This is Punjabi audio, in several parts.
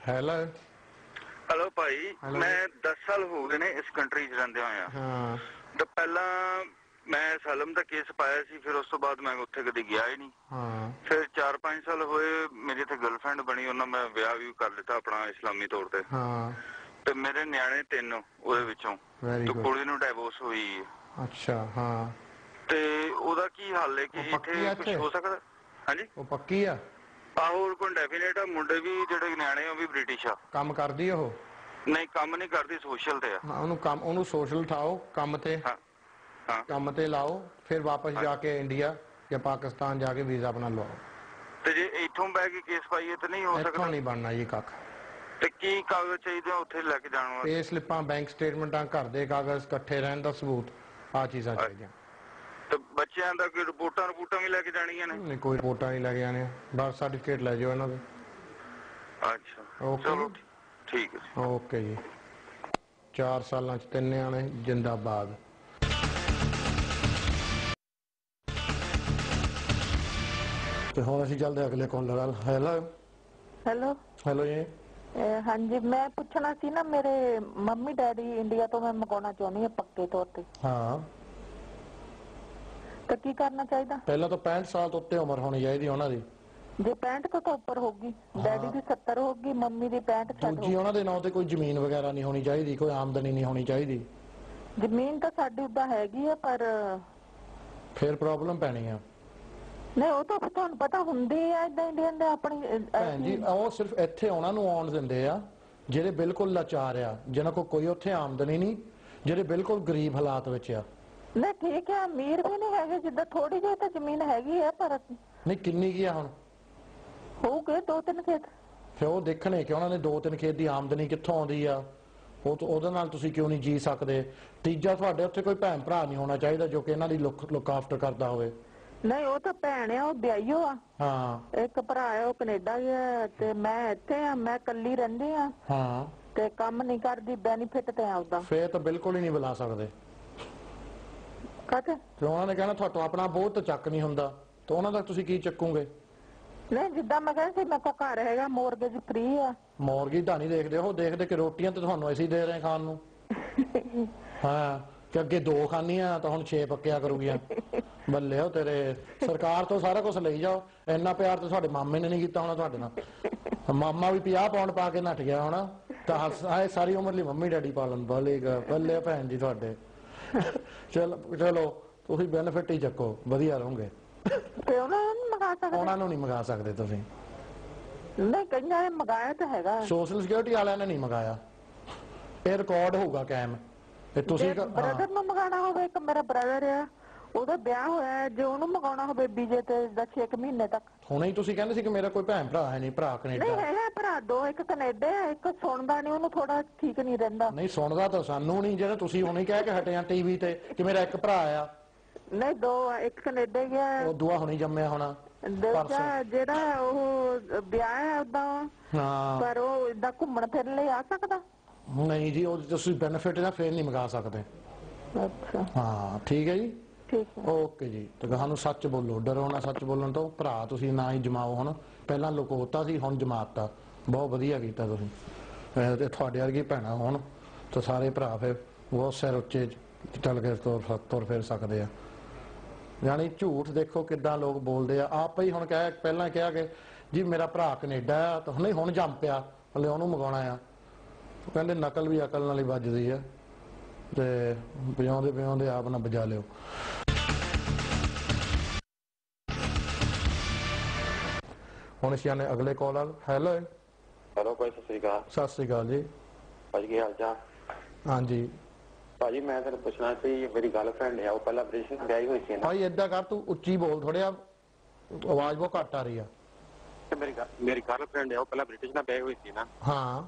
हेलो हेलो भाई। मैं 10 साल हो गए ने इस कंट्री च रहिंदे होया। हाँ तो पहला मैं असलम दा केस पाया सी, फिर उस तो बाद मैं उत्थे कदी गया ही नहीं। हाँ फिर 4-5 साल होए मेरी इत्थे गर्लफ्रेंड बनी, उन्हां मैं ब्याह भी कर लिता अपना इस्लामी तौर ते। हाँ ते मेरे न्याणे 3 ਉਹਦੇ ਵਿੱਚੋਂ वेरी ਤੇ गुड। ਕੁੜੀ ਨੂੰ ਡਿਵੋਰਸ ਹੋਈ ਹੈ। अच्छा हाँ ਤੇ ਉਹਦਾ ਕੀ ਹੱਲ ਹੈ ਕਿ पक्की ਇੱਥੇ है ਕੁਝ इत्थे? ਹੋ ਸਕਦਾ? ਹਾਂਜੀ वो पक्की है? ਆਹੋ ਕੋਲ ਡੈਫੀਨੇਟ ਆ। ਮੁੰਡੇ ਵੀ ਜਿਹੜੇ ਨਿਆਣੇ ਉਹ ਵੀ ਬ੍ਰਿਟਿਸ਼ ਆ। काम करदी है वो? ਨਹੀਂ ਕੰਮ ਨਹੀਂ ਕਰਦੀ, ਸੋਸ਼ਲ ਤੇ ਆ। ਉਹਨੂੰ ਕੰਮ ਉਹਨੂੰ ਸੋਸ਼ਲ ਠਾਓ ਕੰਮ ਤੇ ਹਾਂ ਹਾਂ ਕੰਮ ਤੇ ਲਾਓ, ਫਿਰ ਵਾਪਸ ਹਾਂ। ਜਾ ਕੇ ਇੰਡੀਆ ਜਾਂ ਪਾਕਿਸਤਾਨ ਜਾ ਕੇ ਵੀਜ਼ਾ ਆਪਣਾ ਲਵਾਓ। ਤੇ ਜੇ ਇੱਥੋਂ ਬਹਿ ਕੇ ਕੇਸ ਪਾਈਏ ਤਾਂ ਨਹੀਂ ਹੋ ਇੱਥੋਂ ਸਕਦਾ? ਨਹੀਂ ਬਣਨਾ ਜੀ ਕੱਖ। ਤੇ ਕੀ ਕਾਗਜ਼ ਚਾਹੀਦੇ ਉੱਥੇ ਲੈ ਕੇ ਜਾਣ ਵਾਸਤੇ? ਪੇ ਸਲਿੱਪਾਂ, ਬੈਂਕ ਸਟੇਟਮੈਂਟਾਂ, ਘਰ ਦੇ ਕਾਗਜ਼, ਇਕੱਠੇ ਰਹਿਣ ਦਾ ਸਬੂਤ, ਆਹ ਚੀਜ਼ਾਂ ਚਾਹੀਦੀਆਂ। ਤੇ ਬੱਚਿਆਂ ਦਾ ਕੋਈ ਰਿਪੋਰਟਾਂ ਵੀ ਲੈ ਕੇ ਜਾਣੀਆਂ ਨੇ? ਨਹੀਂ ਕੋਈ ਰਿਪੋਰਟਾਂ ਨਹੀਂ ਲੈ ਕੇ ਜਾਣੀਆਂ, ਬਰਥ ਸਰਟੀਫਿਕੇਟ ਲੈ ਜਾਓ ਇਹਨਾਂ ਦੇ। ਅੱਛਾ ਓਕੇ ਚਲੋ ਜੀ, ਠੀਕ ਹੈ। ਓਕੇ ਜੀ। 4 ਸਾਲਾਂ ਚ 3 ਨਿਆਣੇ, ਜਿੰਦਾਬਾਦ। ਤੇ ਹੁਣ ਅਸੀਂ ਚੱਲਦੇ ਅਗਲੇ ਕਾਲਰ ਨਾਲ। ਹੈਲੋ ਹੈਲੋ ਹੈਲੋ ਜੀ। ਹਾਂਜੀ, ਮੈਂ ਪੁੱਛਣਾ ਸੀ ਨਾ, ਮੇਰੇ ਮੰਮੀ ਡੈਡੀ ਇੰਡੀਆ ਤੋਂ ਮੈਂ ਮੰਗਾਉਣਾ ਚਾਹੁੰਦੀ ਹਾਂ ਪੱਕੇ ਤੌਰ ਤੇ। ਹਾਂ ਤਾਂ ਕੀ ਕਰਨਾ ਚਾਹੀਦਾ? ਪਹਿਲਾਂ ਤਾਂ 65 ਸਾਲ ਤੋਂ ਉੱਤੇ ਉਮਰ ਹੋਣੀ ਚਾਹੀਦੀ ਉਹਨਾਂ ਦੀ। ਜੇ 65 ਤੋਂ ਤਾਂ ਉੱਪਰ ਹੋਗੀ, ਡੈਡੀ ਦੀ 70 ਹੋਗੀ, ਮੰਮੀ ਦੀ 65 60 ਦੂਜੀ ਉਹਨਾਂ ਦੇ ਨਾਂ ਤੇ ਕੋਈ ਜ਼ਮੀਨ ਵਗੈਰਾ ਨਹੀਂ ਹੋਣੀ ਚਾਹੀਦੀ, ਕੋਈ ਆਮਦਨੀ ਨਹੀਂ ਹੋਣੀ ਚਾਹੀਦੀ। ਜ਼ਮੀਨ ਤਾਂ ਸਾਡੀ ਉਦਾਂ ਹੈਗੀ ਆ, ਪਰ ਫਿਰ ਪ੍ਰੋਬਲਮ ਪੈਣੀ ਆ। ਨਹੀਂ ਉਹ ਤਾਂ ਤੁਹਾਨੂੰ ਪਤਾ ਹੁੰਦੀ ਆ ਇਦਾਂ ਇੰਡੀਅਨ ਦੇ ਆਪਣੀ ਭੈਣ ਜੀ ਉਹ ਸਿਰਫ ਇੱਥੇ ਉਹਨਾਂ ਨੂੰ ਆਉਣ ਦਿੰਦੇ ਆ ਜਿਹੜੇ ਬਿਲਕੁਲ ਲਾਚਾਰ ਆ, ਜਿਹਨਾਂ ਕੋਲ ਕੋਈ ਉੱਥੇ ਆਮਦਨੀ ਨਹੀਂ, ਜਿਹੜੇ ਬਿਲਕੁਲ ਗਰੀਬ ਹਾਲਾਤ ਵਿੱਚ ਆ। ਨਹੀਂ ਠੀਕ ਹੈ, ਅਮੀਰ ਵੀ ਨਹੀਂ ਹੈਗੇ, ਜਿੱਦਾਂ ਥੋੜੀ ਜਿਹੀ ਤਾਂ ਜ਼ਮੀਨ ਹੈਗੀ ਆ, ਪਰ ਨਹੀਂ ਕਿੰਨੀ ਕੀ ਆ ਹੁਣ? ਹੋਊਗੇ 2-3 ਖੇਤ। ਫਿਰ ਉਹ ਦੇਖਣੇ ਕਿ ਉਹਨਾਂ ਨੇ 2-3 ਖੇਤ ਦੀ ਆਮਦਨੀ ਕਿੱਥੋਂ ਆਉਂਦੀ ਆ, ਉਹਦੇ ਨਾਲ ਤੁਸੀਂ ਕਿਉਂ ਨਹੀਂ ਜੀ ਸਕਦੇ। ਤੀਜਾ, ਤੁਹਾਡੇ ਉੱਥੇ ਕੋਈ ਭੈਣ ਭਰਾ ਨਹੀਂ ਹੋਣਾ ਚਾਹੀਦਾ ਜੋ ਕਿ ਇਹਨਾਂ ਦੀ ਲੁੱਕ ਆਫਟਰ ਕਰਦਾ ਹੋਵੇ। ਨਹੀਂ ਉਹ ਤਾਂ ਭੈਣ ਆ, ਉਹ ਵਿਆਹੀਓ ਆ। ਹਾਂ ਇੱਕ ਭਰਾ ਆ, ਉਹ ਕੈਨੇਡਾ ਗਿਆ, ਤੇ ਮੈਂ ਇੱਥੇ ਆ, ਮੈਂ ਇਕੱਲੀ ਰਹਿੰਦੀ ਆ। ਹਾਂ ਤੇ ਕੰਮ ਨਹੀਂ ਕਰਦੀ, ਬੈਨੀਫਿਟ ਤੇ ਆਉਦਾ। ਫੇਰ ਤਾਂ ਬਿਲਕੁਲ ਹੀ ਨਹੀਂ ਬੁਲਾ ਸਕਦੇ। ਕਾਹਤੇ? ਤੇ ਉਹਨਾਂ ਨੇ ਕਹਿਣਾ ਤੁਹਾਡਾ ਆਪਣਾ ਬੋਝ ਤਾਂ ਚੱਕ ਨਹੀਂ ਹੁੰਦਾ, ਤੇ ਉਹਨਾਂ ਦਾ ਤੁਸੀਂ ਕੀ ਚੱਕੋਗੇ? ਨਹੀਂ ਜਿੱਦਾਂ ਮੈਂ ਕਹਿੰਦੀ ਸੀ, ਮੇਰੇ ਕੋਲ ਘਰ ਹੈਗਾ, ਮੋਰਗੇਜ ਫ੍ਰੀ ਆ। ਮੌਰਗੇਜ ਤਾਂ ਨਹੀਂ ਦੇਖਦੇ, ਉਹ ਦੇਖਦੇ ਕਿ ਰੋਟੀਆਂ ਤੇ ਤੁਹਾਨੂੰ ਅਸੀਂ ਦੇ ਰਹੇ ਖਾਣ ਨੂੰ। ਹਾਂ ਕਿ ਅੱਗੇ 2 ਖਾਣੀਆਂ ਤਾਂ ਹੁਣ 6 ਪੱਕਿਆ ਕਰੂਗੀਆਂ। ਬੱਲੇ ਹੋ ਤੇਰੇ, ਸਰਕਾਰ ਤੋਂ ਸਾਰਾ ਕੁਝ ਲਈ ਜਾਓ। ਇੰਨਾ ਪਿਆਰ ਤਾਂ ਤੁਹਾਡੇ ਮਾਮੇ ਨੇ ਨਹੀਂ ਕੀਤਾ ਹੋਣਾ ਤੁਹਾਡੇ ਨਾਲ। ਮਾਮਾ ਵੀ 50 ਪਾਉਂਡ ਪਾ ਕੇ ਨੱਠ ਗਿਆ ਹੋਣਾ, ਤਾਂ ਆਏ ਸਾਰੀ ਉਮਰ ਲਈ ਮੰਮੀ ਡੈਡੀ ਪਾਲਣ ਬਲੇਗਾ। ਬੱਲੇ ਭੈਣ ਜੀ ਤੁਹਾਡੇ। ਚਲੋ ਤੁਸੀਂ ਬੈਨੀਫਿਟ ਹੀ ਚੱਕੋ, ਵਧੀਆ ਰਹੋਗੇ। ਤੇ ਉਹਨਾਂ ਨੂੰ ਨਹੀਂ ਮੰਗਾ ਸਕਦੇ? ਉਹਨਾਂ ਨੂੰ ਨਹੀਂ ਮੰਗਾ ਸਕਦੇ ਤੁਸੀਂ। ਨਹੀਂ ਕਈਆਂ ਨੇ ਮੰਗਾਇਆ ਤਾਂ ਹੈਗਾ। ਸੋਸ਼ਲ ਸਿਕਿਉਰਿਟੀ ਵਾਲਿਆਂ ਨੇ ਨਹੀਂ ਮੰਗਾਇਆ, ਇਹ ਰਿਕਾਰਡ ਹੋਊਗਾ ਕਾਇਮ। ਤੇ ਤੁਸੀਂ ਬ੍ਰਦਰ ਨੂੰ ਮੰਗਾਣਾ ਹੋਵੇ, ਇੱਕ ਮੇਰਾ ਬ੍ਰਦਰ ਆ, ਉਹਦਾ ਵਿਆਹ ਹੋਇਆ, ਜੇ ਉਹਨੂੰ ਮੰਗਾਉਣਾ ਹੋਵੇ ਵੀਜ਼ੇ ਤੇ 6 ਮਹੀਨੇ ਤੱਕ। ਹੁਣੇ ਹੀ ਤੁਸੀਂ ਕਹਿੰਦੇ ਸੀ ਕਿ ਮੇਰਾ ਕੋਈ ਭੈਣ ਭਰਾ ਹੈ ਨਹੀਂ, ਭਰਾ ਕੈਨੇਡਾ। ਨਹੀਂ ਹੈਗਾ ਭਰਾ 2, ਇੱਕ ਕੈਨੇਡਾ ਆ, ਇੱਕ ਸੁਣਦਾ ਨਹੀਂ, ਉਹਨੂੰ ਥੋੜਾ ਠੀਕ ਨਹੀਂ ਰਹਿੰਦਾ। ਨਹੀਂ ਸੁਣਦਾ ਤਾਂ ਸਾਨੂੰ ਨਹੀਂ, ਜਿਹੜਾ ਤੁਸੀਂ ਹੁਣੇ ਕਹਿ ਕੇ ਹਟੇ ਆ ਟੀਵੀ ਤੇ ਕਿ ਮੇਰਾ ਇੱਕ ਭਰਾ ਆ। ਨਹੀਂ 2 ਆ, ਇੱਕ ਕੈਨੇਡਾ ਗਿਆ, ਉਹ ਦੂਆ ਹੁਣੀ ਜੰਮਿਆ ਹੋਣਾ। ਦੂਜਾ ਜਿਹੜਾ ਉਹ ਵਿਆਹ ਹੈ ਉਦਾਂ, ਹਾਂ ਪਰ ਉਹ ਇਦਾਂ ਘੁੰਮਣ ਫਿਰਨ ਲਈ ਆ ਸਕਦਾ? ਨਹੀਂ ਜੀ, ਉਹ ਤੁਸੀਂ ਬੈਨੀਫਿਟ ਦਾ ਫੇਰ ਨਹੀਂ ਮੰਗਾ ਸਕਦੇ। ਅੱਛਾ ਹਾਂ ਠੀਕ ਹੈ ਜੀ, ਠੀਕ ਹੈ, ਓਕੇ ਜੀ। ਤੇ ਸਾਨੂੰ ਸੱਚ ਬੋਲੋ, ਡਰੋ ਨਾ ਸੱਚ ਬੋਲਣ ਤੋਂ। ਭਰਾ ਤੁਸੀਂ ਨਾ ਹੀ ਜਮਾਓ, ਹੁਣ ਪਹਿਲਾਂ ਲੁਕੋਤਾ ਸੀ, ਹੁਣ ਜਮਾਤਾ। ਬਹੁਤ ਵਧੀਆ ਕੀਤਾ ਤੁਸੀਂ। ਤੇ ਤੁਹਾਡੇ ਵਰਗੀ ਭੈਣਾਂ ਹੋਣ ਤਾਂ ਸਾਰੇ ਭਰਾ ਫਿਰ ਬਹੁਤ ਸਿਰ ਉੱਚੇ ਚੱਲ ਕੇ ਤੁਰ ਫਿਰ ਸਕਦੇ ਆ। ਯਾਨੀ ਝੂਠ ਦੇਖੋ ਕਿੱਦਾਂ ਲੋਕ ਬੋਲਦੇ ਆ। ਆਪ ਹੀ ਹੁਣ ਪਹਿਲਾਂ ਕਿਹਾ ਕਿ ਜੀ ਮੇਰਾ ਭਰਾ ਕੈਨੇਡਾ ਆ, ਤਾਂ ਨਹੀਂ ਹੁਣ ਜੰਮ ਪਿਆ ਹਲੇ ਉਹਨੂੰ ਮੰਗਾਉਣਾ ਆ। ਉਹ ਕਹਿੰਦੇ ਨਕਲ ਵੀ ਅਕਲ ਨਾਲ ਹੀ ਵੱਜਦੀ ਆ, ਤੇ ਵਜਾਉਂਦੇ ਆਪ ਨਾ ਵਜਾ ਲਿਓ। ਹੁਣ ਅਸੀਂ ਆਨੇ ਅਗਲੇ ਕਾਲਰ। ਹੈਲੋ ਹੈਲੋ ਭਾਈ, ਸਤਿ ਸ੍ਰੀ ਅਕਾਲ। ਸਤਿ ਸ੍ਰੀ ਅਕਾਲ ਜੀ। ਭਾਜੀ ਕੀ ਹਾਲ ਚਾਲ? ਹਾਂਜੀ ਭਾਜੀ ਮੈਂ ਤੈਨੂੰ ਪੁੱਛਣਾ ਸੀ, ਮੇਰੀ ਗਰਲਫ੍ਰੈਂਡ ਆ, ਉਹ ਪਹਿਲਾਂ ਬ੍ਰਿਟਿਸ਼ ਨਾਲ ਵਿਆਹੀ ਹੋਈ ਸੀ ਨਾ। ਭਾਈ ਏਦਾਂ ਕਰ, ਤੂੰ ਉੱਚੀ ਬੋਲ ਥੋੜ੍ਹਾ, ਆਵਾਜ਼ ਬਹੁਤ ਘੱਟ ਆ ਰਹੀ ਆ। ਮੇਰੀ ਗਰਲਫ੍ਰੈਂਡ ਆ, ਉਹ ਪਹਿਲਾਂ ਬ੍ਰਿਟਿਸ਼ ਨਾਲ ਵਿਆਹੀ ਹੋਈ ਸੀ ਨਾ। ਹਾਂ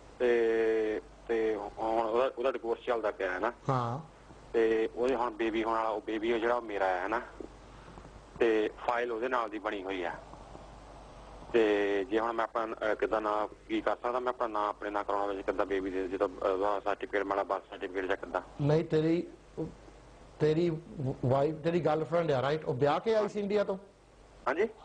ਤੇ ਹੁਣ ਉਹਦਾ ਡਿਵੋਰਸ ਚੱਲਦਾ ਪਿਆ ਹੈ ਨਾ। ਹਾਂ ਤੇ ਉਹਦੇ ਹੁਣ ਬੇਬੀ ਹੋਣ ਵਾਲਾ, ਉਹ ਬੇਬੀ ਜਿਹੜਾ ਉਹ ਮੇਰਾ ਹੈ ਨਾ, ਤੇ ਫਾਈਲ ਉਹਦੇ ਨਾਲ ਦੀ ਬਣੀ ਹੋਈ ਆ। ਤੇ ਜੇ ਹੁਣ ਮੈਂ ਆਪਣਾ ਕਿੱਦਾਂ ਨਾਂ ਕੀ ਕਰ ਸਕਦਾ, ਮੈਂ ਆਪਣਾ ਨਾਂ ਆਪਣੇ ਨਾਂ ਕਰਾਉਣਾ ਵਿੱਚ ਕਿੱਦਾਂ ਬੇਬੀ ਦੇ, ਜਦੋਂ ਸਰਟੀਫਿਕੇਟ ਵਾਲਾ ਬਰਥ ਸਰਟੀਫਿਕੇਟ ਜਾਂ ਕਿੱਦਾਂ? ਨਹੀਂ, ਤੇਰੀ ਵਾਈਫ, ਤੇਰੀ ਗਰਲਫ੍ਰੈਂਡ ਆ ਰਾਈਟ, ਉਹ ਵਿਆਹ ਕੇ ਆਈ ਸੀ ਇੰਡੀਆ ਤੋਂ? ਹਾਂਜੀ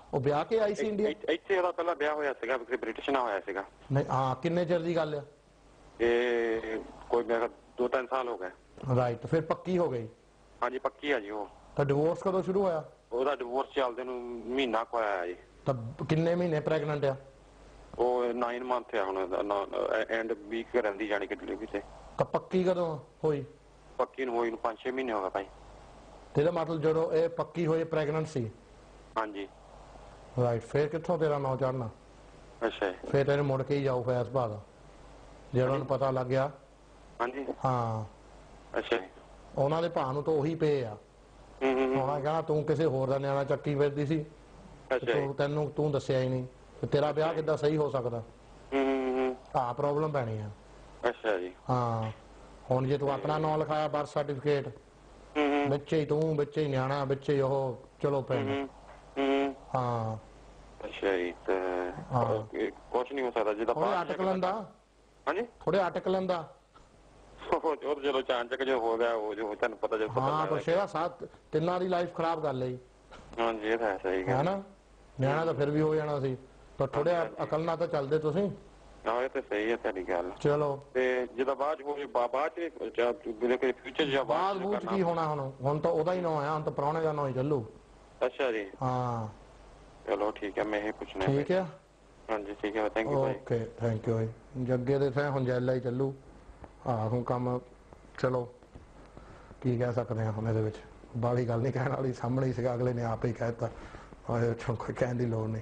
ਉਹ ਵਿਆਹ ਕੇ ਆਈ ਸੀ ਇੰਡੀਆ? ਇੱਥੇ ਉਹਦਾ ਪਹਿਲਾਂ ਵਿਆਹ ਹੋਇਆ ਸੀਗਾ, ਬ੍ਰਿਟਿਸ਼ ਨਾਲ ਹੋਇਆ ਸੀਗਾ। ਨਹੀਂ ਹਾਂ, ਕਿੰਨੇ ਚਿਰ ਦੀ ਗੱਲ ਆ? ਇਹ ਕੋਈ ਮੇਰਾ 2-3 ਸਾਲ ਹੋ ਗਏ। ਰਾਈਟ, ਫਿਰ ਪੱਕੀ ਹੋ ਗਈ? ਹਾਂਜੀ ਪੱਕੀ ਆ ਜੀ। ਉਹ ਤਾਂ ਡਿਵੋਰਸ ਕਦੋਂ ਸ਼ੁਰੂ ਹੋਇਆ? ਉਹਦਾ ਡਿਵੋਰਸ ਚੱਲਦੇ ਨੂੰ ਮਹੀਨਾ ਕੁ ਹੋਇਆ ਜੀ। ਤਾਂ ਕਿੰਨੇ ਮਹੀਨੇ ਪ੍ਰੈਗਨੈਂਟ ਆ? ਉਹ 9 ਮੰਥ ਆ ਹੁਣ, ਐਂਡ ਵੀਕ ਰਹਿੰਦੀ ਜਾਣੀ ਕਿ ਡਿਲੀਵਰੀ ਤੇ। ਤਾਂ ਪੱਕੀ ਕਦੋਂ ਹੋਈ? ਪੱਕੀ ਨੂੰ ਹੋਈ ਨੂੰ 5-6 ਮਹੀਨੇ ਹੋ ਗਏ ਭਾਈ। ਤੇ ਇਹਦਾ ਮਤਲਬ ਜਦੋਂ ਇਹ ਪੱਕੀ ਹੋਈ ਪ੍ਰੈਗਨੈਂਟ ਸੀ? ਹਾਂਜੀ। ਰਾਈਟ, ਫਿਰ ਕਿੱਥੋਂ ਤੇਰਾ ਨਾਂ ਚੜਨਾ? ਅੱਛਾ ਜੀ। ਫਿਰ ਤੈਨੂੰ ਮੁੜ ਕੇ ਹੀ ਜਾਊ ਫੈਸ ਬਾਦ ਜਿਹੜਾ ਉਹਨੂੰ ਪਤਾ ਲੱਗ ਗਿਆ। ਹਾਂਜੀ। ਹਾਂ ਅੱਛਾ ਜੀ। ਉਹਨਾਂ ਦੇ ਭਾਅ ਨੂੰ ਤਾਂ ਉਹੀ ਪਏ ਆ। ਉਹਨਾਂ ਕਹਿਣਾ ਤੂੰ ਕਿਸੇ ਹੋਰ ਦਾ ਨਿਆਣਾ ਚੱਕੀ ਫਿਰਦੀ ਸੀ, ਤੈਨੂੰ ਤੂੰ ਦੱਸਿਆ ਹੀ ਨਹੀਂ, ਤੇਰਾ ਵਿਆਹ ਕਿੱਦਾਂ ਸਹੀ ਹੋ ਸਕਦਾ? ਆ ਪ੍ਰੋਬਲਮ ਪੈਣੀ ਆ। ਅੱਛਾ ਜੀ। ਹਾਂ ਹੁਣ ਜੇ ਤੂੰ ਆਪਣਾ ਨਾਂ ਲਿਖਾਇਆ ਬਰਥ ਸਰਟੀਫਿਕੇਟ ਵਿੱਚੇ ਹੀ ਤੂੰ, ਵਿੱਚੇ ਹੀ ਨਿਆਣਾ, ਵਿੱਚੇ ਹੀ ਉਹ, ਚਲੋ ਪਿੰਡ। ਹਾਂ ਅੱਛਾ ਜੀ। ਤੇ ਕੁਛ ਨਹੀਂ ਹੋ ਸਕਦਾ ਜਿਹਦਾ ਥੋੜੇ ਅਟਕ ਲੈਂਦਾ। ਹਾਂਜੀ ਥੋੜੇ ਅਟਕ ਲੈਂਦਾ। ਉਹ ਜਦੋਂ ਚਾਂਚਕ ਜੋ ਹੋ ਗਿਆ, ਉਹ ਜੋ ਤੁਹਾਨੂੰ ਪਤਾ ਜਦੋਂ ਪਤਾ ਹਾਂ ਪਰ 6-7 ਤਿੰਨਾਂ ਦੀ ਲਾਈਫ ਖਰਾਬ ਕਰ ਲਈ। ਹਾਂਜੀ ਇਹ ਤਾਂ ਹੈ, ਸਹੀ ਗੱਲ ਹੈ ਨਾ। ਨਿਆਣਾ ਤਾਂ ਫਿਰ ਵੀ ਹੋ ਜਾਣਾ ਸੀ, ਪਰ ਥੋੜੇ ਅਕਲ ਨਾਲ ਤਾਂ ਚੱਲਦੇ ਤੁਸੀਂ। ਹਾਂ ਇਹ ਤਾਂ ਸਹੀ ਹੈ ਤੁਹਾਡੀ ਗੱਲ। ਚਲੋ ਤੇ ਜਦੋਂ ਬਾਅਦ ਹੋ ਜੇ ਬਾਅਦ ਚ ਫਿਊਚਰ ਜਾਂ ਬਾਅਦ ਵਿੱਚ ਕੀ ਹੋਣਾ? ਹੁਣ ਤਾਂ ਉਹਦਾ ਹੀ ਨਾਂ ਆ, ਹੁਣ ਤਾਂ ਪ੍ਰਾਹੁਣੇ ਦਾ ਨਾਂ ਹੀ ਚੱਲੂ। ਅੱਛਾ ਜੀ। ਹਾਂ ਚਲੋ ਠੀਕ ਹੈ, ਮੈਂ ਇਹ ਪੁੱਛਣਾ। ਠੀਕ ਹੈ। ਹਾਂਜੀ ਠੀਕ ਹੈ, ਥੈਂਕ ਯੂ ਭਾਈ। ਓਕੇ ਥੈਂਕ ਯੂ ਭਾਈ। ਜੱਗੇ ਦੇ ਤਾਂ ਹੁਣ ਜੈਲਾ ਹੀ ਚੱਲੂ। ਹਾਂ ਹੁਣ ਕੰਮ ਚਲੋ ਕੀ ਕਹਿ ਸਕਦੇ ਹਾਂ ਹੁਣ ਇਹਦੇ ਵਿੱਚ, ਬਾਹਲੀ ਗੱਲ ਨਹੀਂ ਕਹਿਣ ਵਾਲੀ, ਸਾਹਮਣੇ ਹੀ ਸੀਗਾ, ਅਗਲੇ ਨੇ ਆਪ ਹੀ ਕਹਿ ਦਿੱਤਾ, ਕੋਈ ਕਹਿਣ ਦੀ ਲੋੜ ਨਹੀਂ।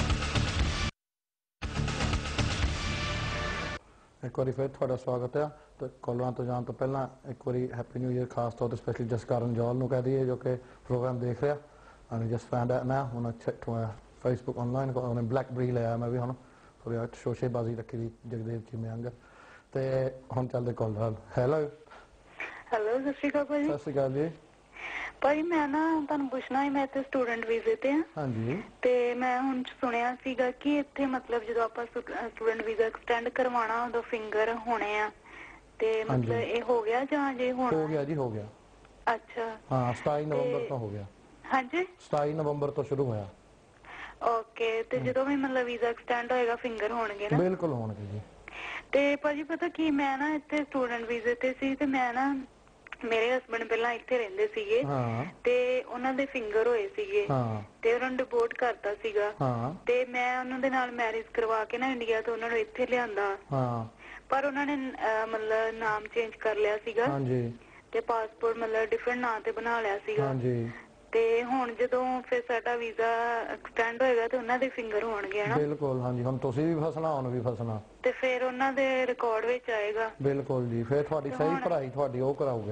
ਇੱਕ ਵਾਰੀ ਫਿਰ ਤੁਹਾਡਾ ਸਵਾਗਤ ਹੈ। ਤੇ ਕਾਲਰਾਂ ਤੋਂ ਜਾਣ ਤੋਂ ਪਹਿਲਾਂ ਇੱਕ ਵਾਰੀ ਹੈਪੀ ਨਿਊ ਈਅਰ ਖਾਸ ਤੌਰ ਤੇ ਸਪੈਸ਼ਲੀ ਜਸਕਰਨ ਜੌਲ ਨੂੰ ਕਹਿ ਦਈਏ, ਜੋ ਕਿ ਪ੍ਰੋਗਰਾਮ ਦੇਖ ਰਿਹਾ। ਐਂਡ ਜਸਟ ਫਾਊਂਡ ਆਊਟ ਨਾ ਹੁਣ ਫੇਸਬੁੱਕ ਆਨਲਾਈਨ ਉਹਨੇ ਬਲੈਕਬਰੀ ਲਿਆ, ਮੈਂ ਵੀ ਹੁਣ ਥੋੜ੍ਹੀ ਸ਼ੋਸ਼ੇਬਾਜ਼ੀ ਰੱਖੀ ਦੀ ਜਗਦੇਵ ਜੀ ਮੈਂ ਤੇ ਹੁਣ ਚੱਲਦੇ ਕਾਲਰ। ਹੈਲੋ ਸਤਿ ਸ਼੍ਰੀ ਅਕਾਲ ਭਾਜੀ। ਸਤਿ ਸ਼੍ਰੀ ਅਕਾਲ ਜੀ। ਭਾਈ ਮੈਂ ਨਾ ਤੁਹਾਨੂੰ ਪੁੱਛਣਾ ਸੀ, ਮੈਂ ਇੱਥੇ ਸਟੂਡੈਂਟ ਵੀਜ਼ੇ ਤੇ ਆ। ਹਾਂਜੀ। ਤੇ ਮੈਂ ਹੁਣ ਸੁਣਿਆ ਸੀਗਾ ਕਿ ਇੱਥੇ ਮਤਲਬ ਜਦੋਂ ਆਪਾਂ ਸਟੂਡੈਂਟ ਵੀਜ਼ਾ ਐਕਸਟੈਂਡ ਕਰਵਾਉਣਾ ਉਦੋਂ ਫਿੰਗਰ ਹੋਣੇ ਆ, ਤੇ ਮਤਲਬ ਇਹ ਹੋ ਗਿਆ ਜਾਂ ਜੇ ਹੋਣਾ? ਹੋ ਗਿਆ ਜੀ, ਹੋ ਗਿਆ। ਅੱਛਾ ਹਾਂ 27 ਨਵੰਬਰ ਤੋਂ ਹੋ ਗਿਆ। ਹਾਂਜੀ 27 ਨਵੰਬਰ ਤੋਂ ਸ਼ੁਰੂ ਹੋਇਆ। ਓਕੇ। ਤੇ ਜਦੋਂ ਵੀ ਮਤਲਬ ਵੀਜ਼ਾ ਐਕਸਟੈਂਡ ਹੋਏਗਾ ਫਿੰਗਰ ਹੋਣਗੇ ਨਾ? ਬਿਲਕੁਲ ਹੋਣਗੇ ਜੀ। ਤੇ ਭਾਜੀ ਪਤਾ ਕੀ, ਮੈਂ ਨਾ ਇੱਥੇ ਸਟੂਡੈਂਟ ਵੀਜ਼ੇ ਤੇ ਸੀ, ਤੇ ਮੈਂ ਨਾ ਮੇਰੇ ਹਸਬੰਡ ਪਹਿਲਾਂ ਇੱਥੇ ਰਹਿੰਦੇ ਸੀਗੇ ਤੇ ਉਹਨਾਂ ਦੇ ਫਿੰਗਰ ਹੋਏ ਸੀਗੇ ਤੇ ਉਹਨਾਂ ਨੂੰ ਡਿਪੋਰਟ ਕਰਤਾ ਸੀਗਾ, ਤੇ ਮੈਂ ਉਹਨਾਂ ਦੇ ਨਾਲ ਮੈਰਿਜ ਕਰਵਾ ਕੇ ਨਾ ਇੰਡੀਆ ਤੋਂ ਉਹਨਾਂ ਨੂੰ ਇੱਥੇ ਲਿਆਂਦਾ। ਪਰ ਉਹਨਾਂ ਨੇ ਮਤਲਬ ਨਾਮ ਚੇਂਜ ਕਰ ਲਿਆ ਸੀਗਾ ਤੇ ਪਾਸਪੋਰਟ ਮਤਲਬ ਡਿਫਰੈਂਟ ਨਾਂ ਤੇ ਬਣਾ ਲਿਆ ਸੀਗਾ। ਤੇ ਹੁਣ ਜਦੋਂ ਫਿਰ ਸਾਡਾ ਵੀਜ਼ਾ ਐਕਸਟੈਂਡ ਹੋਏਗਾ ਤੇ ਉਹਨਾਂ ਦੇ ਫਿੰਗਰ ਹੋਣਗੇ ਨਾ? ਬਿਲਕੁਲ ਹਾਂਜੀ, ਹੁਣ ਤੁਸੀਂ ਵੀ ਫਸਣਾ, ਉਹਨੂੰ ਵੀ ਫਸਣਾ, ਤੇ ਫਿਰ ਉਹਨਾਂ ਦੇ ਰਿਕਾਰਡ ਵਿੱਚ ਆਏਗਾ। ਬਿਲਕੁਲ ਜੀ। ਫਿਰ ਤੁਹਾਡੀ ਸਹੀ ਪੜ੍ਹਾਈ ਤੁਹਾਡੀ ਉਹ ਕਰਾਉਗੇ।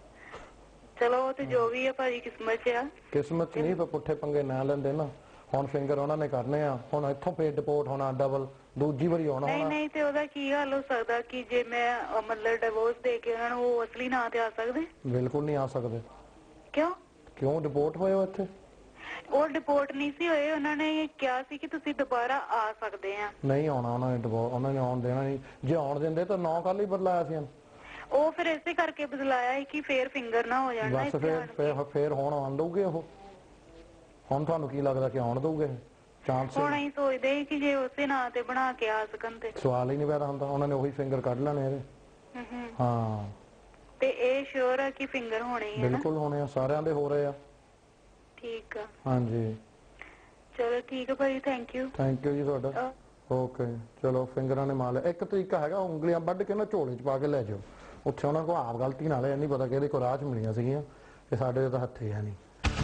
ਚਲੋ ਤੇ ਜੋ ਵੀ ਆ ਭਾਜੀ ਕਿਸਮਤ 'ਚ ਆ। ਕਿਸਮਤ 'ਚ ਨਹੀਂ, ਪਰ ਪੁੱਠੇ ਪੰਗੇ ਨਾ ਲੈਂਦੇ ਨਾ। ਹੁਣ ਫਿੰਗਰ ਉਹਨਾਂ ਨੇ ਕਰਨੇ ਆ, ਹੁਣ ਇੱਥੋਂ ਫੇਰ ਡਿਪੋਰਟ ਹੋਣਾ ਡਬਲ, ਦੂਜੀ ਵਾਰੀ ਆਉਣਾ। ਨਹੀਂ ਤੇ ਉਹਦਾ ਕੀ ਹੱਲ ਹੋ ਸਕਦਾ ਕਿ ਜੇ ਮੈਂ ਮਤਲਬ ਡਿਵੋਰਸ ਦੇ ਕੇ ਉਹਨਾਂ ਨੂੰ ਉਹ ਅਸਲੀ ਨਾਂ ਤੇ ਆ ਸਕਦੇ? ਬਿਲਕੁਲ ਨਹੀਂ ਆ ਸਕਦੇ। ਕਿਉਂ ਡਿਪੋਰਟ ਹੋਏ ਹੋ ਇੱਥੇ? ਉਹ ਡਿਪੋਰਟ ਨਹੀਂ ਸੀ ਹੋਏ, ਉਹਨਾਂ ਨੇ ਕਿਹਾ ਸੀ ਕਿ ਤੁਸੀਂ ਦੁਬਾਰਾ ਆ ਸਕਦੇ ਆ। ਨਹੀਂ ਆਉਣਾ ਉਹਨਾਂ ਨੇ, ਉਹਨਾਂ ਨੇ ਆਉਣ ਦੇਣਾ ਨਹੀਂ। ਜੇ ਆਉਣ ਦਿੰਦੇ ਤਾਂ ਨਾਂ ਕੱਲ ਹੀ ਬਦਲਾਇਆ ਸੀ। ਉਹ ਫਿਰ ਇਸੇ ਕਰਕੇ ਬਦਲਾਇਆ ਹੈ ਕਿ ਫੇਰ ਫਿੰਗਰ ਨਾ ਹੋ ਜਾਣ। ਬਸ ਫੇਰ ਹੁਣ ਆਉਣ ਦਊਗੇ ਉਹ? ਹੁਣ ਤੁਹਾਨੂੰ ਕੀ ਲੱਗਦਾ ਕਿ ਆਉਣ ਦਊਗੇ? ਚਾਂਸ ਹੁਣ ਅਸੀਂ ਸੋਚਦੇ ਸੀ ਕਿ ਜੇ ਉਸੇ ਨਾਂ ਤੇ ਬਣਾ ਕੇ ਆ ਸਕਣ ਤੇ ਸਵਾਲ ਹੀ ਨਹੀਂ ਪੈਦਾ ਹੁੰਦਾ, ਉਹਨਾਂ ਨੇ ਉਹੀ ਫਿੰਗਰ ਕੱਢ ਲੈਣੇ ਇਹਦੇ। ਹਾਂ ਤੇ ਇਹ ਸ਼ੋਰ ਆ ਕਿ ਫਿੰਗਰ ਹੋਣੇ ਹੀ? ਬਿਲਕੁਲ ਹੋਣੇ ਆ, ਸਾਰਿਆਂ ਦੇ ਹੋ ਰਹੇ ਆ। ਠੀਕ ਆ। ਹਾਂਜੀ ਚਲੋ ਠੀਕ ਹੈ ਭਾਈ, ਥੈਂਕ ਯੂ ਜੀ ਤੁਹਾਡਾ। ਓਕੇ ਚਲੋ ਫਿੰਗਰਾਂ ਨੇ ਮਾਰ ਲਿਆ। ਇੱਕ ਤਰੀਕਾ ਹੈਗਾ, ਉਂਗਲੀਆਂ ਵੱਢ ਕੇ ਨਾ ਝੋਲੇ 'ਚ ਪਾ ਕੇ ਲੈ ਜਾਓ, ਉੱਥੇ ਉਹਨਾਂ ਕੋਲ ਆਪ ਗਲਤੀ ਨਾਲ ਇਹ ਨਹੀਂ ਪਤਾ ਕਿ ਇਹਦੇ ਕੋਲ ਰਾਹ 'ਚ ਮਿਲੀਆਂ ਸੀਗੀਆਂ, ਤੇ ਸਾਡੇ ਤਾਂ ਹੱਥੇ ਹੈ ਨਹੀਂ।